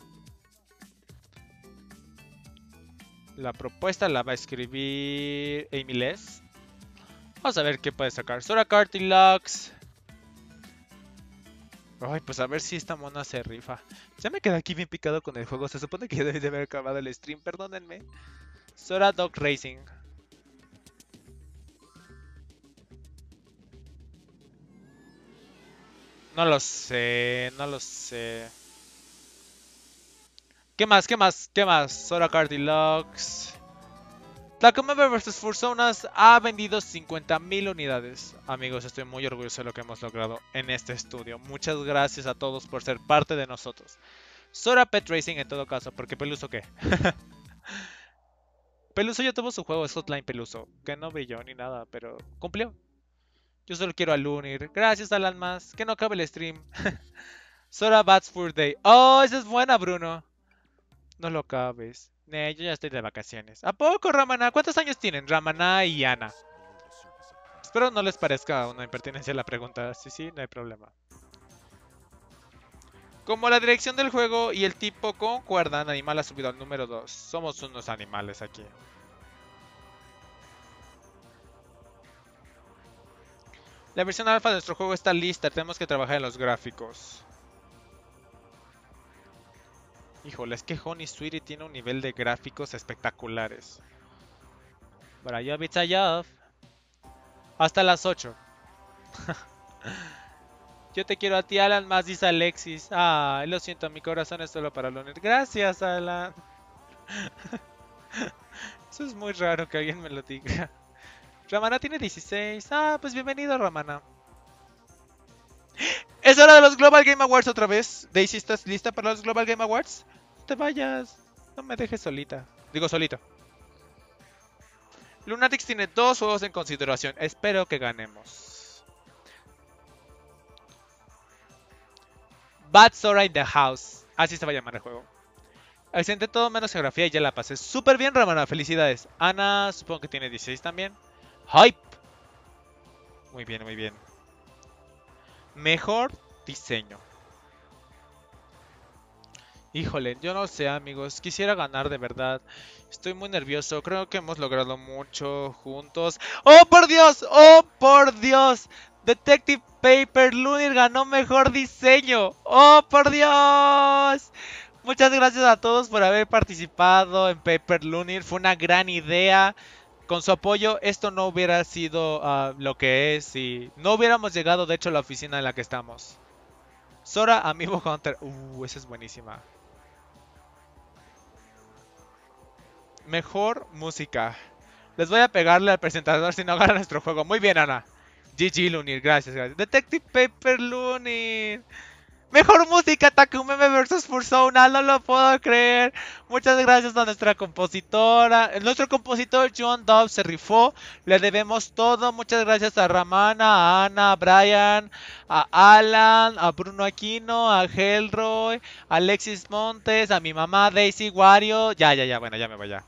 La propuesta la va a escribir Amy Les. Vamos a ver qué puede sacar. Sora Kart Deluxe. Ay, pues a ver si esta mona se rifa. Ya me quedé aquí bien picado con el juego. Se supone que ya debí de haber acabado el stream. Perdónenme. Sora Dog Racing. No lo sé. No lo sé. ¿Qué más? ¿Qué más? ¿Qué más? Sora Kart Deluxe. Takumeme versus Furzonas ha vendido cincuenta mil unidades. Amigos, estoy muy orgulloso de lo que hemos logrado en este estudio. Muchas gracias a todos por ser parte de nosotros. Sora Pet Racing en todo caso, porque Peluso qué. Peluso ya tuvo su juego, es Hotline Peluso. Que no brilló ni nada, pero cumplió. Yo solo quiero a Lunir. Gracias, Alan más. Que no acabe el stream. Sora Bats Fur Day. Oh, esa es buena, Bruno. No lo acabes. Nee, yo ya estoy de vacaciones. ¿A poco, Ramana? ¿Cuántos años tienen Ramana y Ana? Espero no les parezca una impertinencia la pregunta. Sí, sí, no hay problema. Como la dirección del juego y el tipo concuerdan, Animal ha subido al número dos. Somos unos animales aquí. La versión alfa de nuestro juego está lista. Tenemos que trabajar en los gráficos. Híjole, es que Honey Sweetie tiene un nivel de gráficos espectaculares. Brayov, it's a Hasta las ocho. Yo te quiero a ti, Alan, más dice Alexis. Ah, lo siento, mi corazón es solo para Loner. Gracias, Alan. Eso es muy raro que alguien me lo diga. Ramana tiene dieciséis. Ah, pues bienvenido, Ramana. Es hora de los Global Game Awards otra vez. Daisy, ¿estás lista para los Global Game Awards? No te vayas. No me dejes solita. Digo, solito. Lunatics tiene dos juegos en consideración. Espero que ganemos. Bad Sora in the House. Así se va a llamar el juego. Accidenté todo menos geografía y ya la pasé súper bien, Ramana. Felicidades. Ana, supongo que tiene dieciséis también. Hype. Muy bien, muy bien. Mejor diseño. Híjole, yo no sé, amigos. Quisiera ganar de verdad. Estoy muy nervioso. Creo que hemos logrado mucho juntos. ¡Oh, por Dios! ¡Oh, por Dios! Detective Paper Lunir ganó mejor diseño. ¡Oh, por Dios! Muchas gracias a todos por haber participado en Paper Lunir. Fue una gran idea. Con su apoyo esto no hubiera sido uh, lo que es y no hubiéramos llegado de hecho a la oficina en la que estamos. Sora Amiibo Hunter. Uh, esa es buenísima. Mejor música. Les voy a pegarle al presentador si no gana nuestro juego. Muy bien, Ana. G G Lunir, gracias, gracias. Detective Paper Lunir. Mejor música, Takumeme versus Fursona, no lo puedo creer. Muchas gracias a nuestra compositora. Nuestro compositor John Dove se rifó. Le debemos todo. Muchas gracias a Ramana, a Ana, a Brian, a Alan, a Bruno Aquino, a Hellroy, a Alexis Montes, a mi mamá Daisy Wario. Ya, ya, ya, bueno, ya me voy ya.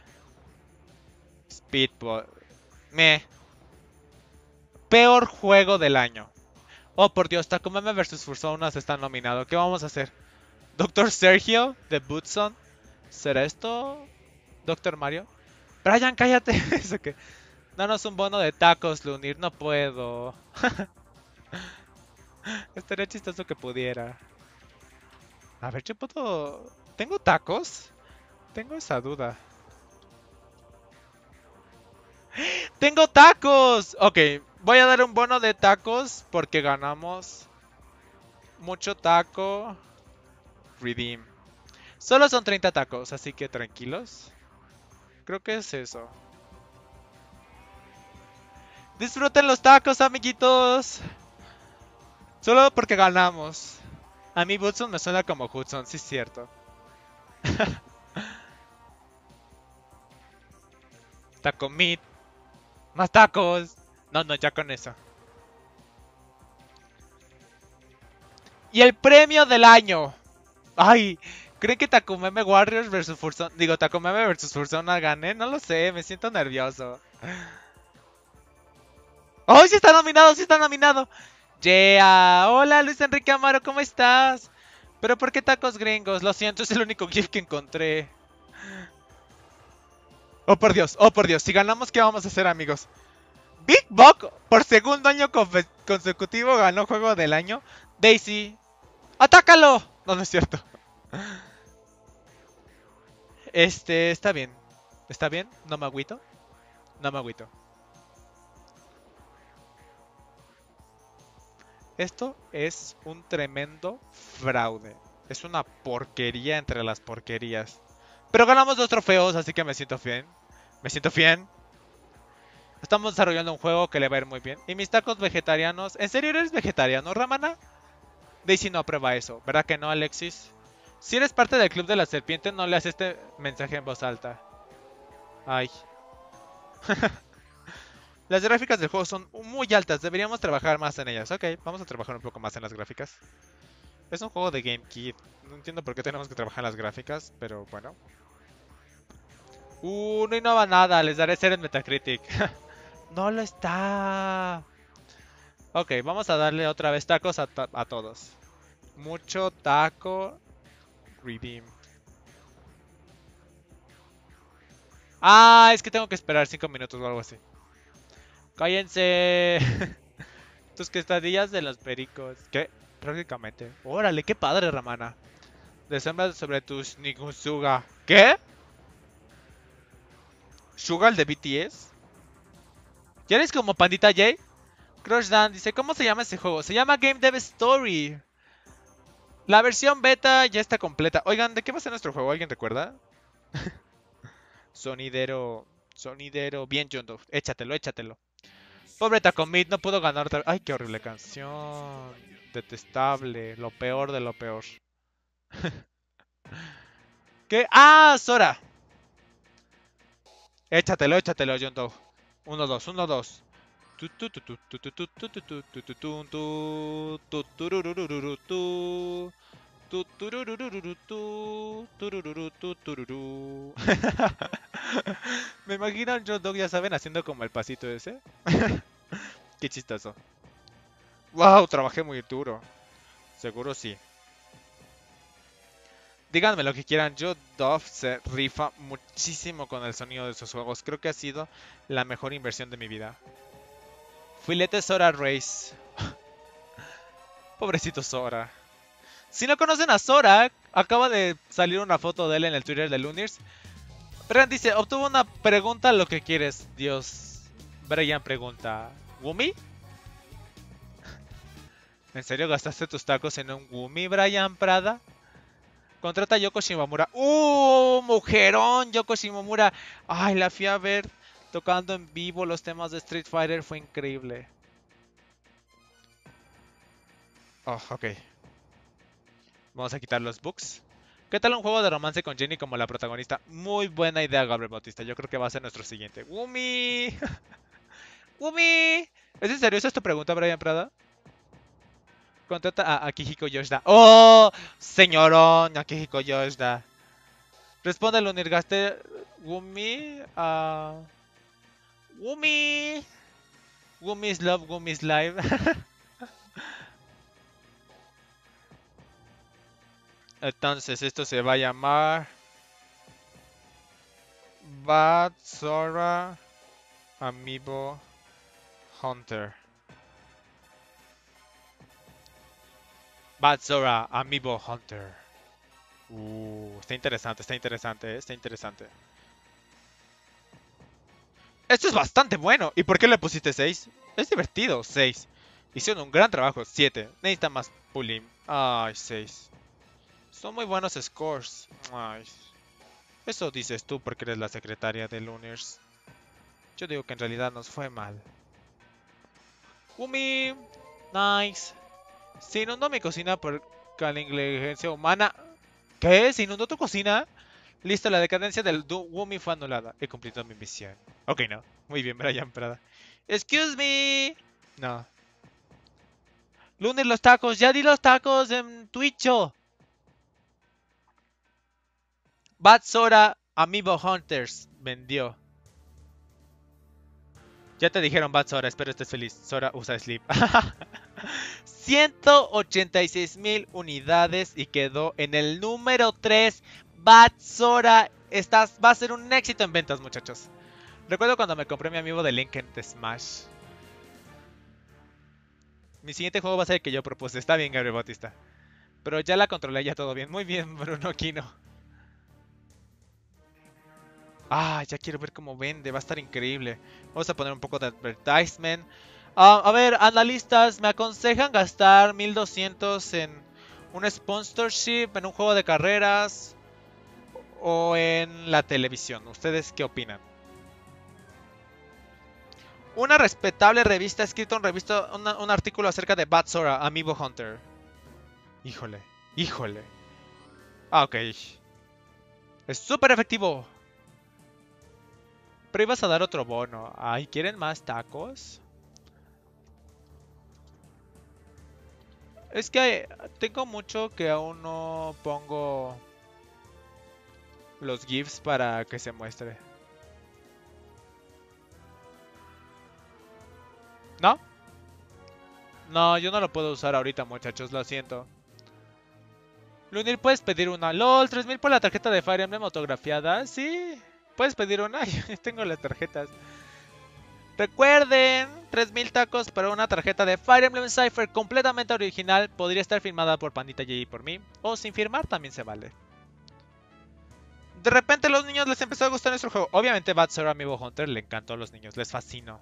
Speedball. Me. Peor juego del año. Oh, por Dios, Takumeme versus Fursonas está nominado. ¿Qué vamos a hacer? ¿Doctor Sergio de Bootson? ¿Será esto? ¿Doctor Mario? Brian, cállate. ¿Eso qué? Danos un bono de tacos, Lunir. No puedo. Estaría chistoso que pudiera. A ver, yo puedo... ¿Tengo tacos? Tengo esa duda. ¡Tengo tacos! Ok, voy a dar un bono de tacos porque ganamos mucho taco. Redeem. Solo son treinta tacos, así que tranquilos. Creo que es eso. Disfruten los tacos, amiguitos. Solo porque ganamos. A mí Hudson me suena como Hudson, sí es cierto. Taco meat. Más tacos. No, no, ya con eso. Y el premio del año. Ay, ¿creen que Takumeme Warriors versus Fursona... Digo, Takumeme versus Fursona gane? No lo sé, me siento nervioso. ¡Oh, sí está nominado, sí está nominado! Yeah, hola Luis Enrique Amaro, ¿cómo estás? ¿Pero por qué tacos gringos? Lo siento, es el único GIF que encontré. Oh, por Dios, oh, por Dios. Si ganamos, ¿qué vamos a hacer, amigos? Big Buck, por segundo año consecutivo, ganó Juego del Año. Daisy, ¡atácalo! No, no es cierto. Este, está bien. ¿Está bien? ¿No me agüito? No me agüito. Esto es un tremendo fraude. Es una porquería entre las porquerías. Pero ganamos dos trofeos, así que me siento bien. Me siento bien. Estamos desarrollando un juego que le va a ir muy bien. Y mis tacos vegetarianos. ¿En serio eres vegetariano, Ramana? Daisy no aprueba eso. ¿Verdad que no, Alexis? Si eres parte del club de la serpiente, no leas este mensaje en voz alta. Ay. Las gráficas del juego son muy altas, deberíamos trabajar más en ellas. Ok, vamos a trabajar un poco más en las gráficas. Es un juego de GameKit. No entiendo por qué tenemos que trabajar en las gráficas, pero bueno. Uh, no innova nada, les daré cero en Metacritic. No lo está. Ok, vamos a darle otra vez tacos a, ta a todos. Mucho taco. Redeem. Ah, es que tengo que esperar cinco minutos o algo así. Cállense. Tus quesadillas de los pericos. ¿Qué? Prácticamente. Órale, qué padre, Ramana. Desembra sobre tus Nikusuga. ¿Qué? ¿Sugar de B T S? ¿Ya eres como Pandita J? Crush Dan dice, ¿cómo se llama ese juego? Se llama Game Dev Story. La versión beta ya está completa. Oigan, ¿de qué va a ser nuestro juego? ¿Alguien recuerda? Sonidero. Sonidero. Bien, Jondo. Échatelo, échatelo. Pobre Takomid, no pudo ganar otra vez. Ay, qué horrible canción. Detestable. Lo peor de lo peor. ¿Qué? ¡Ah, Sora! Échatelo, échatelo, Jondo. Uno, dos, uno, dos. Me imagino al John Dog, ya saben, haciendo como el pasito ese. Qué chistoso. Wow, trabajé muy duro. Seguro sí. Díganme lo que quieran, yo Dove se rifa muchísimo con el sonido de sus juegos. Creo que ha sido la mejor inversión de mi vida. Filete Sora Race. Pobrecito Sora. Si no conocen a Sora, acaba de salir una foto de él en el Twitter de Lunirs. Brian dice, obtuvo una pregunta, lo que quieres, Dios. Brian pregunta, ¿Wumi? ¿En serio gastaste tus tacos en un Wumi, Brian Prada? Contrata a Yoko Shimomura. ¡Uh! ¡Mujerón! Yoko Shimomura. Ay, la fui a ver tocando en vivo los temas de Street Fighter. Fue increíble. Oh, ok. Vamos a quitar los bugs. ¿Qué tal un juego de romance con Jenny como la protagonista? Muy buena idea, Gabriel Bautista. Yo creo que va a ser nuestro siguiente. ¡Wumi! ¡Wumi! ¿Es en serio? ¿Esa es tu pregunta, Brian Prada? Contrata a Akihiko Yoshida. ¡Oh! Señorón, Akihiko Yoshida. Responde al Unirgaste. Wumi. Uh... Wumi. Wumi's Love, Wumi's Live. Entonces, esto se va a llamar. Bad Sora Amiibo Hunter. Bad Sora Amiibo Hunter. Uh, está interesante, está interesante, ¿eh? Está interesante. Esto es bastante bueno. ¿Y por qué le pusiste seis? Es divertido, seis. Hicieron un gran trabajo, siete. Necesita más pulling. Ay, seis. Son muy buenos scores. Ay. Eso dices tú porque eres la secretaria de Lunars. Yo digo que en realidad nos fue mal. Umi. Nice. Se inundó mi cocina por la negligencia humana. ¿Qué? ¿Se inundó tu cocina? Listo, la decadencia del Wumi fue anulada. He cumplido mi misión. Ok, no. Muy bien, Brian Prada. Excuse me. No. Lunes los tacos. Ya di los tacos en Twitcho. Bad Sora Amiibo Hunters vendió. Ya te dijeron Bad Sora. Espero estés feliz. Sora usa Sleep. ciento ochenta y seis mil unidades y quedó en el número tres. Bad Sora estás, va a ser un éxito en ventas, muchachos. Recuerdo cuando me compré mi amiibo de Link en Smash. Mi siguiente juego va a ser el que yo propuse. Está bien, Gabriel Bautista. Pero ya la controlé, ya todo bien. Muy bien, Bruno Kino. Ah, ya quiero ver cómo vende. Va a estar increíble. Vamos a poner un poco de advertisement. Uh, a ver, analistas, me aconsejan gastar mil doscientos en un sponsorship, en un juego de carreras o en la televisión. ¿Ustedes qué opinan? Una respetable revista ha escrito un, revista, una, un artículo acerca de Bad Sora, Amiibo Hunter. Híjole, híjole. Ah, ok. Es súper efectivo. Pero ibas a dar otro bono. Ay, ¿quieren más tacos? Es que tengo mucho que aún no pongo los GIFs para que se muestre. ¿No? No, yo no lo puedo usar ahorita, muchachos, lo siento. Lunir, ¿puedes pedir una? LOL, tres mil por la tarjeta de Fire Emblem autografiada. Sí, puedes pedir una. Yo tengo las tarjetas. Recuerden, tres mil tacos para una tarjeta de Fire Emblem Cypher completamente original. Podría estar firmada por Pandita J y por mí. O sin firmar también se vale. De repente a los niños les empezó a gustar nuestro juego. Obviamente Bad Sir Amiibo Hunter le encantó a los niños, les fascinó.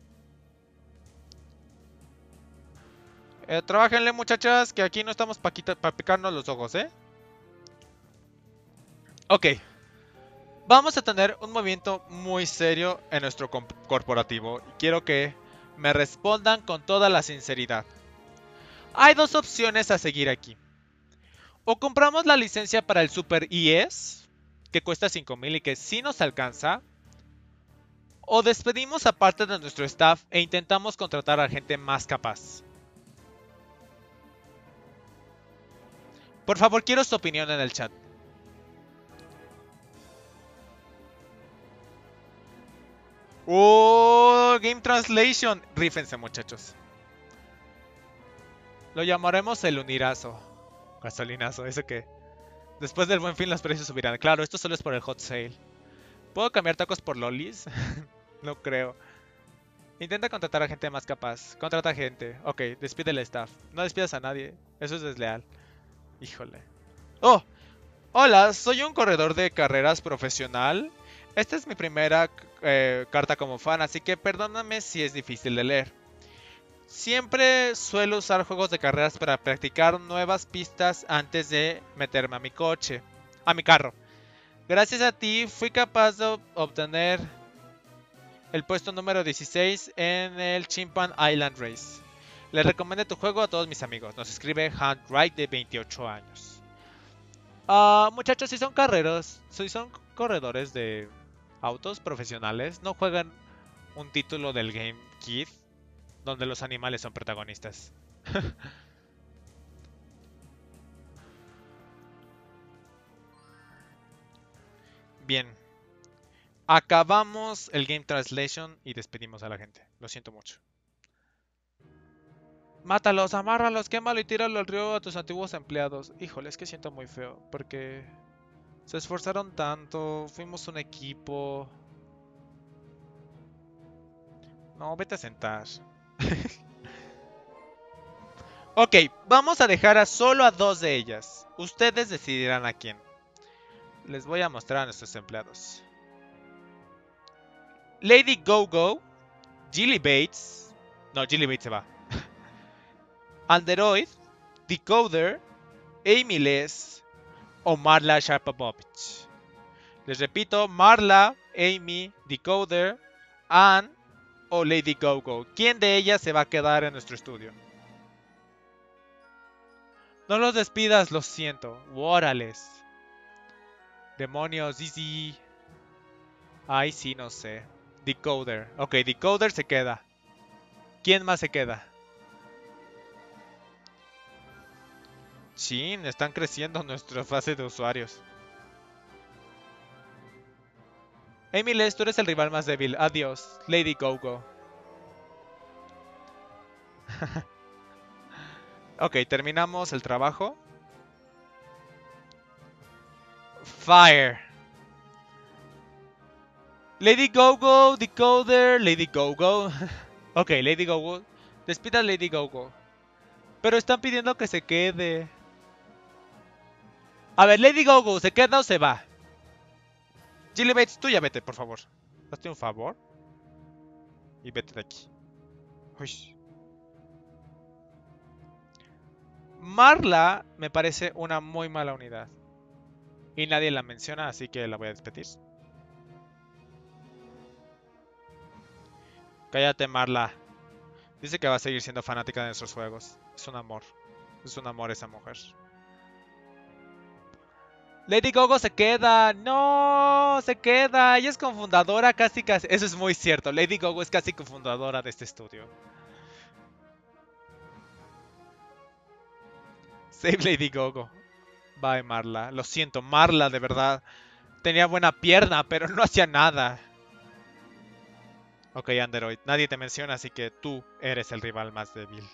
Eh, Trabajenle, muchachas, que aquí no estamos para pa picarnos los ojos, ¿eh? Ok. Vamos a tener un movimiento muy serio en nuestro corporativo. Quiero que me respondan con toda la sinceridad. Hay dos opciones a seguir aquí. O compramos la licencia para el Super E S, que cuesta cinco mil y que sí nos alcanza. O despedimos a parte de nuestro staff e intentamos contratar a gente más capaz. Por favor, quiero su opinión en el chat. ¡Oh! Game Translation. Rífense, muchachos. Lo llamaremos el unirazo. Gasolinazo, ¿eso qué? Después del Buen Fin los precios subirán. Claro, esto solo es por el hot sale. ¿Puedo cambiar tacos por lolis? No creo. Intenta contratar a gente más capaz. Contrata gente. Ok, despide el staff. No despidas a nadie. Eso es desleal. Híjole. ¡Oh! Hola, soy un corredor de carreras profesional. Esta es mi primera eh, carta como fan, así que perdóname si es difícil de leer. Siempre suelo usar juegos de carreras para practicar nuevas pistas antes de meterme a mi coche, a mi carro. Gracias a ti fui capaz de obtener el puesto número dieciséis en el Chimpan Island Race. Le recomiendo tu juego a todos mis amigos. Nos escribe Handwright de veintiocho años. Uh, muchachos, si son carreros, si son corredores de autos profesionales, no juegan un título del Game Kid donde los animales son protagonistas. Bien. Acabamos el Game Translation y despedimos a la gente. Lo siento mucho. Mátalos, amárralos, quémalo y tíralo al río a tus antiguos empleados. Híjole, es que siento muy feo, porque se esforzaron tanto, fuimos un equipo. No, vete a sentar. Ok, vamos a dejar a solo a dos de ellas. Ustedes decidirán a quién. Les voy a mostrar a nuestros empleados. Lady Go-Go, Jilly Bates. No, Jilly Bates se va. Anderoid, Decoder, Amy Les o Marla Sharpovich. Les repito, Marla, Amy, Decoder, Anne o Lady Go-Go. ¿Quién de ellas se va a quedar en nuestro estudio? No los despidas, lo siento. Órales. Demonios, easy. Ay, sí, no sé. Decoder. Ok, Decoder se queda. ¿Quién más se queda? Chin, están creciendo nuestra fase de usuarios. Amy Les, tú eres el rival más débil. Adiós, Lady Go-Go. Ok, terminamos el trabajo. Fire. Lady Go-Go, Decoder, Lady Go-Go. Ok, Lady Go-Go. Despida a Lady Go-Go. Pero están pidiendo que se quede. A ver, Lady Go-Go, ¿se queda o se va? Jilly Bates, tú ya vete, por favor. Hazte un favor. Y vete de aquí. Uy. Marla me parece una muy mala unidad. Y nadie la menciona, así que la voy a despedir. Cállate, Marla. Dice que va a seguir siendo fanática de nuestros juegos. Es un amor. Es un amor esa mujer. Lady Gogo se queda. No, se queda. Ella es cofundadora casi casi. Eso es muy cierto. Lady Gogo es casi cofundadora de este estudio. Save Lady Gogo. Bye, Marla. Lo siento, Marla, de verdad. Tenía buena pierna, pero no hacía nada. Ok, Android. Nadie te menciona, así que tú eres el rival más débil.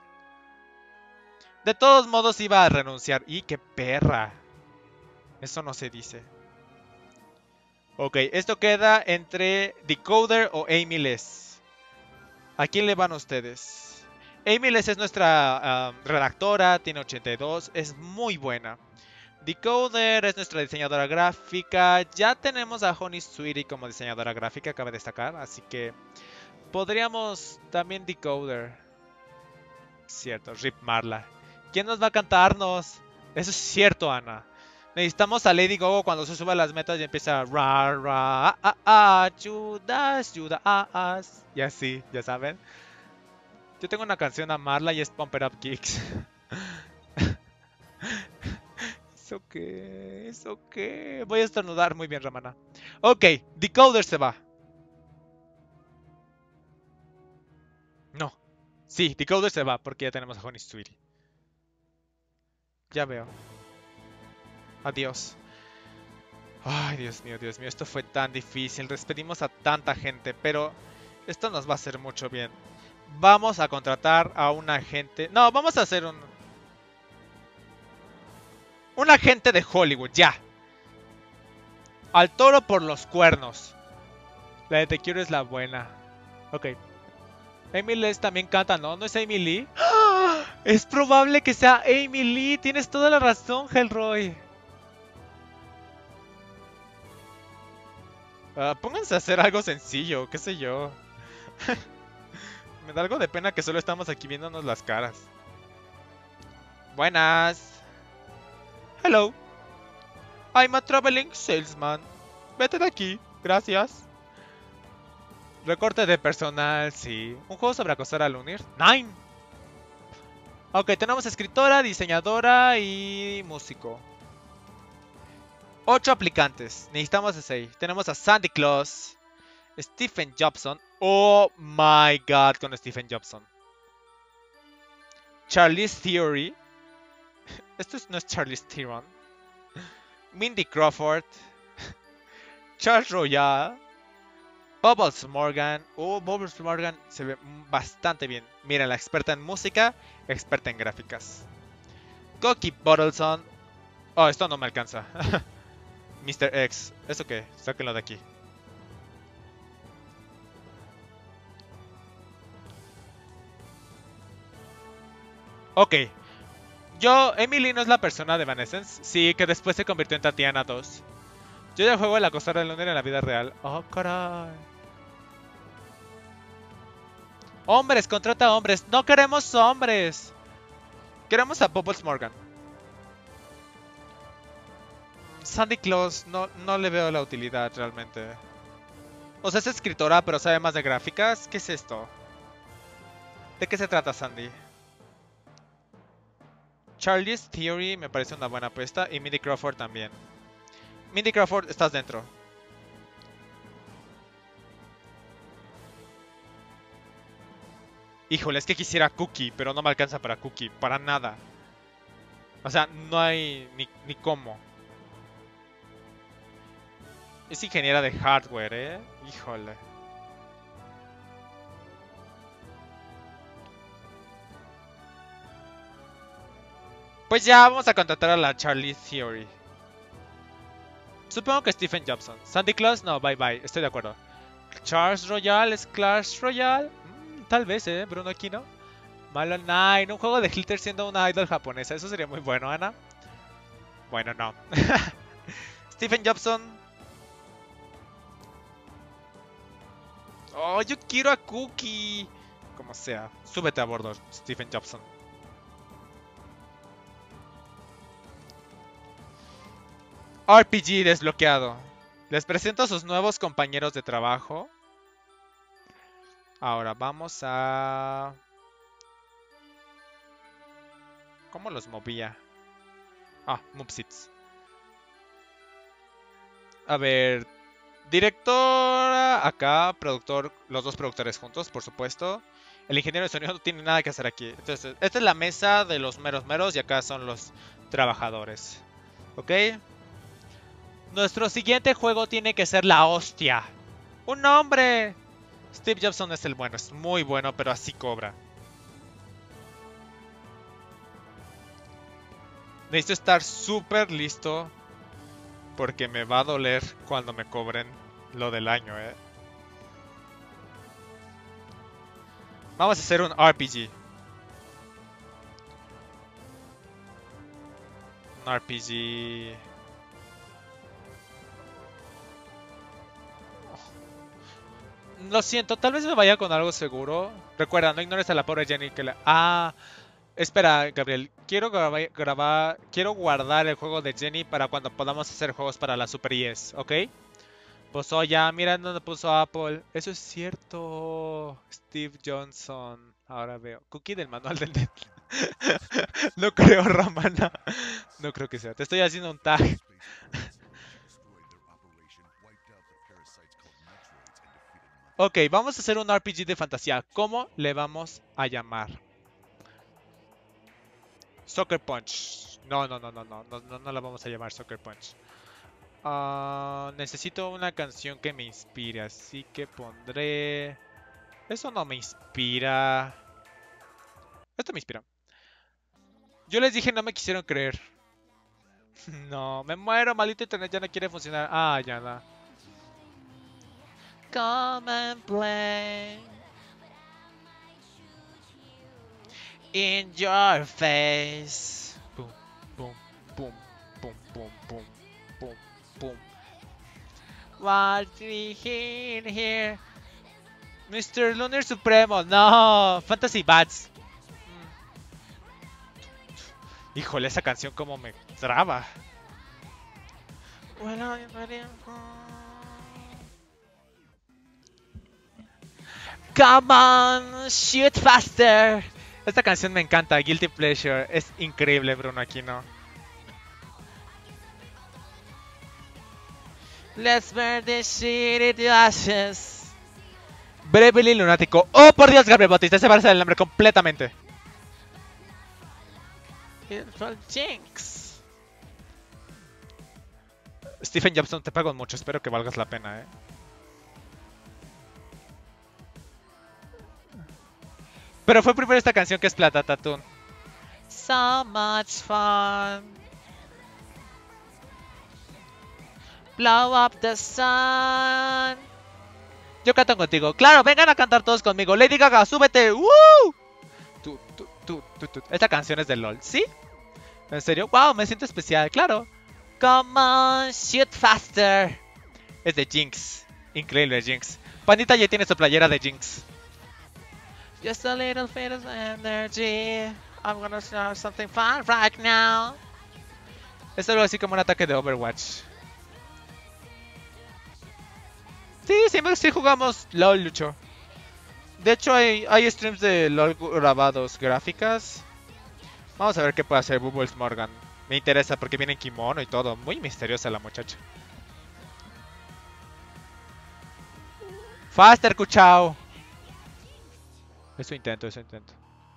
De todos modos iba a renunciar. ¡Y qué perra! Eso no se dice. Ok, esto queda entre Decoder o Amy Les. ¿A quién le van ustedes? Amy Les es nuestra uh, redactora, tiene ochenta y dos, es muy buena. Decoder es nuestra diseñadora gráfica. Ya tenemos a Honey Sweetie como diseñadora gráfica, cabe destacar. Así que podríamos también Decoder. Cierto, Rip Marla. ¿Quién nos va a cantarnos? Eso es cierto, Ana. Necesitamos a Lady Gogo cuando se suba a las metas y empieza ra ra ah, ah, ah, Judas, Judas, ah, ah, y así, ya saben. Yo tengo una canción a Marla y es Pump It Up Kicks. ¿Eso qué? ¿Eso qué? Voy a estornudar muy bien, Ramana. Ok, Decoder se va. No. Sí, Decoder se va porque ya tenemos a Honey Sweetie. Ya veo. Adiós. Ay, Dios mío, Dios mío, esto fue tan difícil. Despedimos a tanta gente, pero esto nos va a hacer mucho bien. Vamos a contratar a un agente. No, vamos a hacer un... Un agente de Hollywood, ya. Al toro por los cuernos. La de Te quiero es la buena. Ok. Amy Lee también canta, ¿no? ¿No es Amy Lee? ¡Ah! Es probable que sea Amy Lee. Tienes toda la razón, Hellroy. Uh, pónganse a hacer algo sencillo, qué sé yo. Me da algo de pena que solo estamos aquí viéndonos las caras. Buenas. Hello. I'm a traveling salesman. Vete de aquí, gracias. Recorte de personal, sí. Un juego sobre acosar al unir. Nine. Ok, tenemos escritora, diseñadora y músico. Ocho aplicantes. Necesitamos a seis. Tenemos a Sandy Claus, Stephen Jobson. Oh my god, con Stephen Jobson. Charlize Theory. Esto no es Charlize Theron. Mindy Crawford. Charles Royale. Bubbles Morgan. Oh, Bubbles Morgan se ve bastante bien. Miren, la experta en música, experta en gráficas. Cocky Bottleson. Oh, esto no me alcanza. mister X. ¿Eso qué? Sáquenlo de aquí. Ok. Yo, Emily no es la persona de Evanescence. Sí, que después se convirtió en Tatiana dos. Yo ya juego el acosar del lunes en la vida real. Oh, caray. Hombres, contrata hombres. No queremos hombres. Queremos a Bubbles Morgan. Sandy Claus, no, no le veo la utilidad realmente. O sea, es escritora, pero sabe más de gráficas. ¿Qué es esto? ¿De qué se trata, Sandy? Charlie's Theory me parece una buena apuesta. Y Mindy Crawford también. Mindy Crawford, estás dentro. Híjole, es que quisiera Cookie, pero no me alcanza para Cookie. Para nada. O sea, no hay ni, ni cómo. Es ingeniera de hardware, ¿eh? Híjole. Pues ya, vamos a contratar a la Charlie Theory. Supongo que Stephen Jobson. Sandy Claus, no, bye bye, estoy de acuerdo. Charles Royale, ¿es Clash Royale? Mm, tal vez, ¿eh? Bruno Aquino. Malo Nine, un juego de Glitter siendo una idol japonesa. Eso sería muy bueno, Ana. Bueno, no. Stephen Jobson. Oh, yo quiero a Cookie. Como sea, súbete a bordo, Stephen Jobson. R P G desbloqueado. Les presento a sus nuevos compañeros de trabajo. Ahora vamos a... ¿Cómo los movía? Ah, Mupsits. A ver, directora, acá, productor, los dos productores juntos, por supuesto. El ingeniero de sonido no tiene nada que hacer aquí. Entonces, esta es la mesa de los meros meros y acá son los trabajadores. ¿Ok? Nuestro siguiente juego tiene que ser la hostia. ¡Un nombre! Steve Jobson es el bueno, es muy bueno, pero así cobra. Necesito estar súper listo porque me va a doler cuando me cobren lo del año, eh. Vamos a hacer un R P G. Un R P G. Lo siento, tal vez me vaya con algo seguro. Recuerda, no ignores a la pobre Jenny que la... Ah, espera, Gabriel. Quiero grabar, grabar... Quiero guardar el juego de Jenny para cuando podamos hacer juegos para la Super E S, ¿ok? Pues oh, ya, mira dónde puso Apple. Eso es cierto. Steve Johnson. Ahora veo. Cookie del manual del net. No creo, Romana. No creo que sea. Te estoy haciendo un tag. Ok, vamos a hacer un R P G de fantasía. ¿Cómo le vamos a llamar? Soccer Punch. No, no, no, no, no. No, no, no la vamos a llamar Soccer Punch. Uh, necesito una canción que me inspire. Así que pondré... Eso no me inspira. Esto me inspira. Yo les dije, no me quisieron creer. No, me muero, maldito internet ya no quiere funcionar. Ah, ya no. Come and play in your face. Boom, boom, boom, boom, boom, boom, boom, boom. What we hear here? mister Lunar Supremo. No, Fantasy Bats. Híjole, esa canción como me traba. Come on, shoot faster. Esta canción me encanta, Guilty Pleasure. Es increíble, Bruno Aquino. Let's burn this shit to ashes. Bravely Lunático. Oh, por Dios, Gabriel Bautista, se parece el nombre completamente. Jinx. Stephen Jobson, te pago mucho, espero que valgas la pena, eh. Pero fue primero esta canción que es Plata Tattoon. So much fun. Blow up the sun. Yo canto contigo. Claro, vengan a cantar todos conmigo. Lady Gaga, súbete. ¡Woo! Tú, tú, tú, tú, tú. Esta canción es de LOL, ¿sí? ¿En serio? Wow, me siento especial, claro. Come on, shoot faster. Es de Jinx. Increíble, Jinx. Pandita ya tiene su playera de Jinx. Just a little bit of energy. I'm gonna start something fun right now. Es algo así como un ataque de Overwatch. Sí, siempre sí jugamos LOL, Lucho. De hecho, hay, hay streams de LOL grabados, gráficas. Vamos a ver qué puede hacer Bubbles Morgan. Me interesa porque viene en kimono y todo. Muy misteriosa la muchacha. Faster, Cuchao. Eso intento, eso intento.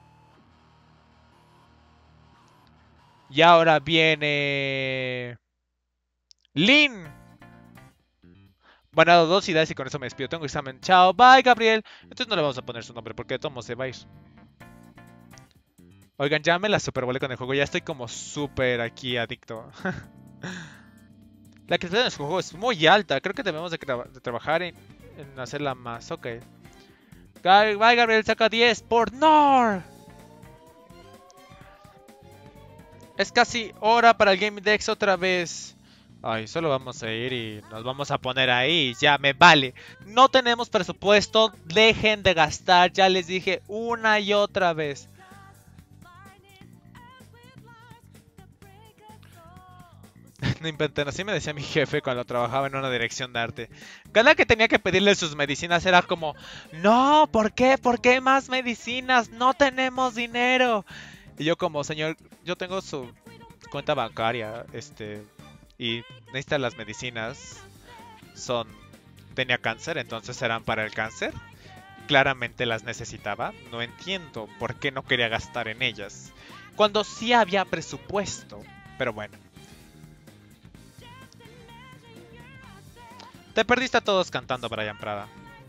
Y ahora viene... Lin. Van a dar dos ideas y con eso me despido. Tengo examen. Chao, bye, Gabriel. Entonces no le vamos a poner su nombre porque de todos modos se va a ir. Oigan, ya me la supervolé con el juego. Ya estoy como súper aquí adicto. La calidad de nuestro juego es muy alta. Creo que debemos de, de trabajar en, en hacerla más. Ok. Bye, Gabriel, saca diez por Nor. Es casi hora para el Game Dex otra vez. Ay, solo vamos a ir y nos vamos a poner ahí. Ya, me vale. No tenemos presupuesto. Dejen de gastar. Ya les dije una y otra vez. No inventen, así me decía mi jefe cuando trabajaba en una dirección de arte. Cada que tenía que pedirle sus medicinas era como, no, ¿por qué? ¿Por qué más medicinas? No tenemos dinero. Y yo como, señor, yo tengo su cuenta bancaria, este, y necesita las medicinas. son... tenía cáncer, entonces eran para el cáncer. Claramente las necesitaba. No entiendo por qué no quería gastar en ellas, cuando sí había presupuesto. Pero bueno. Te perdiste a todos cantando, Brian Prada.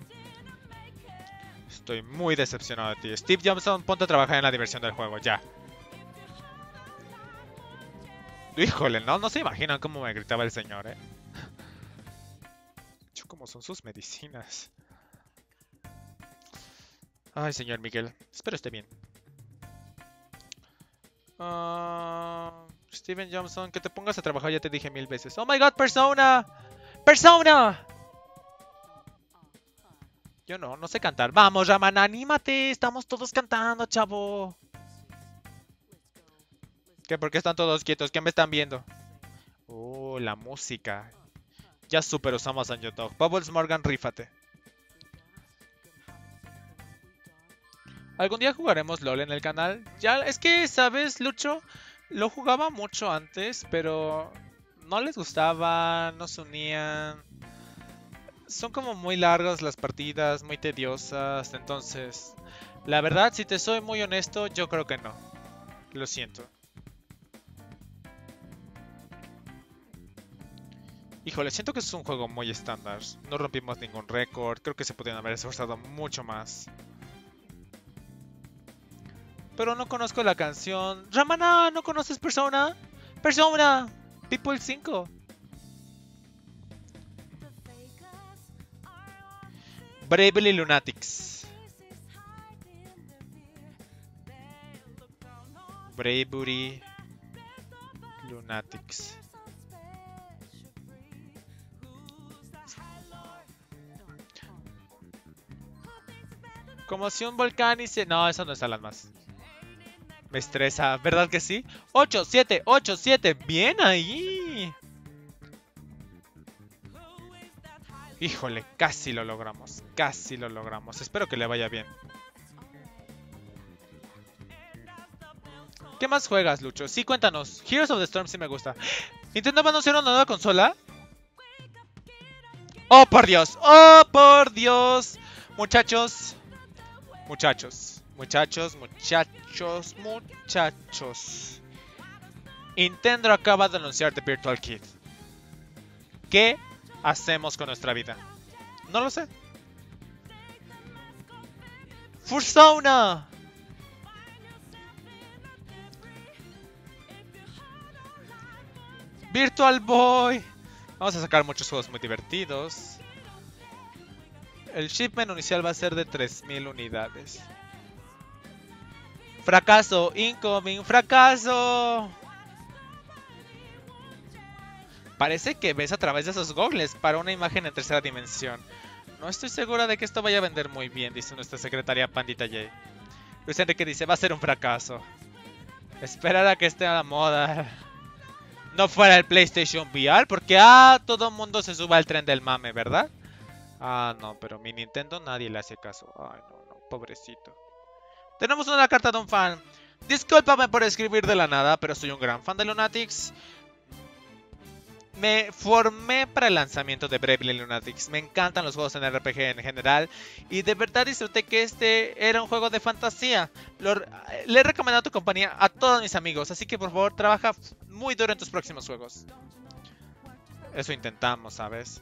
Estoy muy decepcionado de ti. Steve Johnson, ponte a trabajar en la diversión del juego, ya. Híjole, no, no se imaginan cómo me gritaba el señor, eh. ¿Cómo son sus medicinas? Ay, señor Miguel, espero esté bien. Uh, Steven Johnson, que te pongas a trabajar, ya te dije mil veces. ¡Oh my god, Persona! ¡Persona! Yo no, no sé cantar. Vamos, Raman, anímate. Estamos todos cantando, chavo. ¿Qué? ¿Por qué están todos quietos? ¿Qué me están viendo? Oh, la música. Ya super usamos a YouTube. Bubbles Morgan, rífate. ¿Algún día jugaremos LOL en el canal? Ya, es que, ¿sabes, Lucho? Lo jugaba mucho antes, pero no les gustaba, no se unían. Son como muy largas las partidas, muy tediosas, entonces... La verdad, si te soy muy honesto, yo creo que no. Lo siento. Híjole, siento que es un juego muy estándar. No rompimos ningún récord, creo que se podrían haber esforzado mucho más. Pero no conozco la canción. Ramana, ¿no conoces Persona? Persona, People cinco. Bravely Lunatics. Bravery Lunatics. Como si un volcán y se... No, eso no es Alan más. Me estresa, ¿verdad que sí? ocho, siete, ocho, siete. Bien ahí. Híjole, casi lo logramos. Casi lo logramos. Espero que le vaya bien. ¿Qué más juegas, Lucho? Sí, cuéntanos. Heroes of the Storm sí me gusta. ¿Nintendo va a anunciar una nueva consola? ¡Oh, por Dios! ¡Oh, por Dios! Muchachos. Muchachos. Muchachos, muchachos, muchachos. Nintendo acaba de anunciar The Virtual Kid. ¿Qué hacemos con nuestra vida? No lo sé. ¡Fursona! Virtual Boy. Vamos a sacar muchos juegos muy divertidos. El shipment inicial va a ser de tres mil unidades. Fracaso, incoming, fracaso. Parece que ves a través de esos gogles para una imagen en tercera dimensión. No estoy segura de que esto vaya a vender muy bien, dice nuestra secretaria Pandita J. Luis Enrique dice, va a ser un fracaso. Esperar a que esté a la moda. No fuera el PlayStation V R, porque ah, todo el mundo se suba al tren del mame, ¿verdad? Ah, no, pero mi Nintendo nadie le hace caso. Ay, no, no, pobrecito. Tenemos una carta de un fan. Discúlpame por escribir de la nada, pero soy un gran fan de Lunatics. Me formé para el lanzamiento de Bravely Lunatics. Me encantan los juegos en R P G en general. Y de verdad disfruté que este era un juego de fantasía. Lo, le he recomendado tu compañía a todos mis amigos. Así que por favor, trabaja muy duro en tus próximos juegos. Eso intentamos, ¿sabes?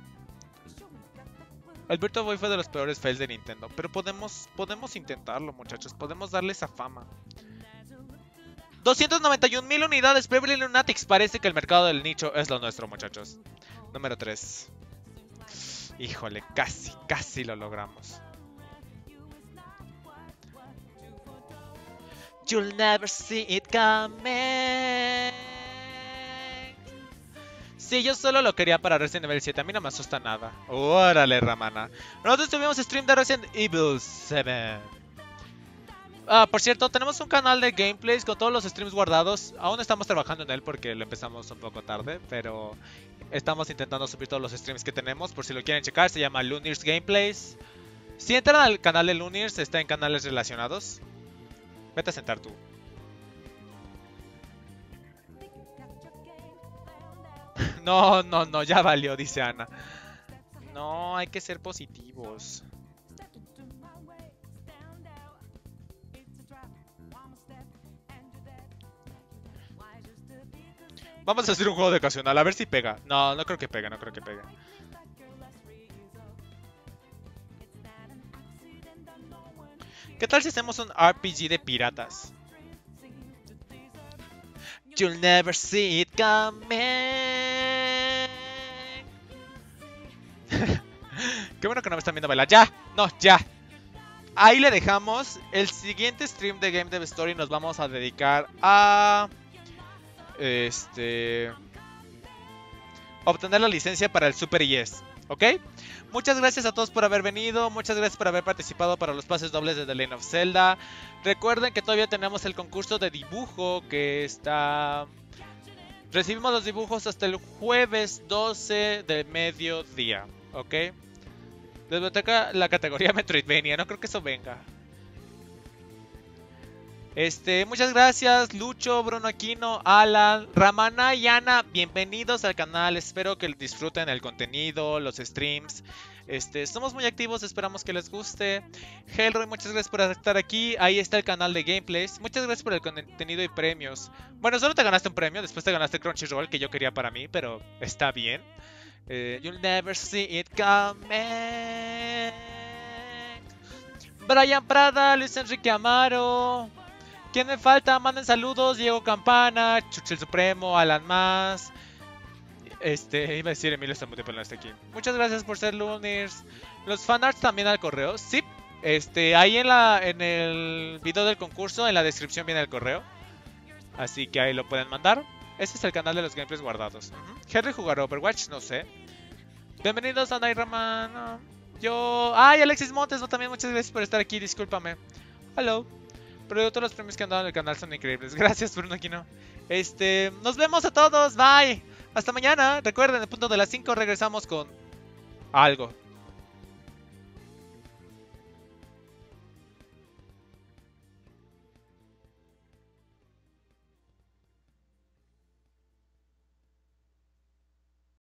El Virtual Boy fue de los peores fails de Nintendo. Pero podemos, podemos intentarlo, muchachos. Podemos darle esa fama. doscientas noventa y un mil unidades. Bravely Lunatics. Parece que el mercado del nicho es lo nuestro, muchachos. Número tres. Híjole, casi, casi lo logramos. You'll never see it coming. Sí, yo solo lo quería para Resident Evil siete. A mí no me asusta nada. Órale, Ramana. Nosotros tuvimos stream de Resident Evil siete. Ah, por cierto, tenemos un canal de gameplays con todos los streams guardados. Aún estamos trabajando en él porque lo empezamos un poco tarde, pero estamos intentando subir todos los streams que tenemos. Por si lo quieren checar, se llama Lunirs Gameplays. Si entran al canal de Lunirs, está en canales relacionados. Vete a sentar tú. No, no, no, ya valió, dice Ana. no, hay que ser positivos. Vamos a hacer un juego de ocasional, a ver si pega. No, no creo que pegue, no creo que pegue. ¿Qué tal si hacemos un R P G de piratas? You'll never see it coming. Qué bueno que no me están viendo bailar. ¡Ya! No, ya. Ahí le dejamos. El siguiente stream de Game Dev Story nos vamos a dedicar a... Este... obtener la licencia para el Super I E S. ¿Ok? Muchas gracias a todos por haber venido. Muchas gracias por haber participado para los pases dobles de The Legend of Zelda. Recuerden que todavía tenemos el concurso de dibujo que está... Recibimos los dibujos hasta el jueves doce de mediodía. ¿Ok? Desbloquea la categoría Metroidvania. No creo que eso venga. Este, muchas gracias Lucho, Bruno Aquino, Alan, Ramana y Ana, bienvenidos al canal, espero que disfruten el contenido, los streams, este, somos muy activos, esperamos que les guste. Hellroy, muchas gracias por estar aquí, ahí está el canal de gameplays, muchas gracias por el contenido y premios. Bueno, solo te ganaste un premio, después te ganaste Crunchyroll que yo quería para mí, pero está bien. eh, You'll never see it coming. Brian Prada, Luis Enrique Amaro. ¿Quién me falta? Manden saludos. Diego Campana, Chuchel Supremo, Alan Más. Este, iba a decir Emilio Zamudio, pero no está aquí. Muchas gracias por ser Luners. Los fanarts también al correo. Sí, este, ahí en la en el video del concurso, en la descripción viene el correo. Así que ahí lo pueden mandar. Este es el canal de los gameplays guardados. uh-huh. Henry jugar Overwatch, no sé. Bienvenidos a Nairaman. No. Yo. ¡Ay, Alexis Montes! No, también muchas gracias por estar aquí, discúlpame. Hello. Pero todos los premios que han dado en el canal son increíbles. Gracias, Bruno Aquino. Este, nos vemos a todos. Bye. Hasta mañana. Recuerden, en el punto de las cinco regresamos con algo.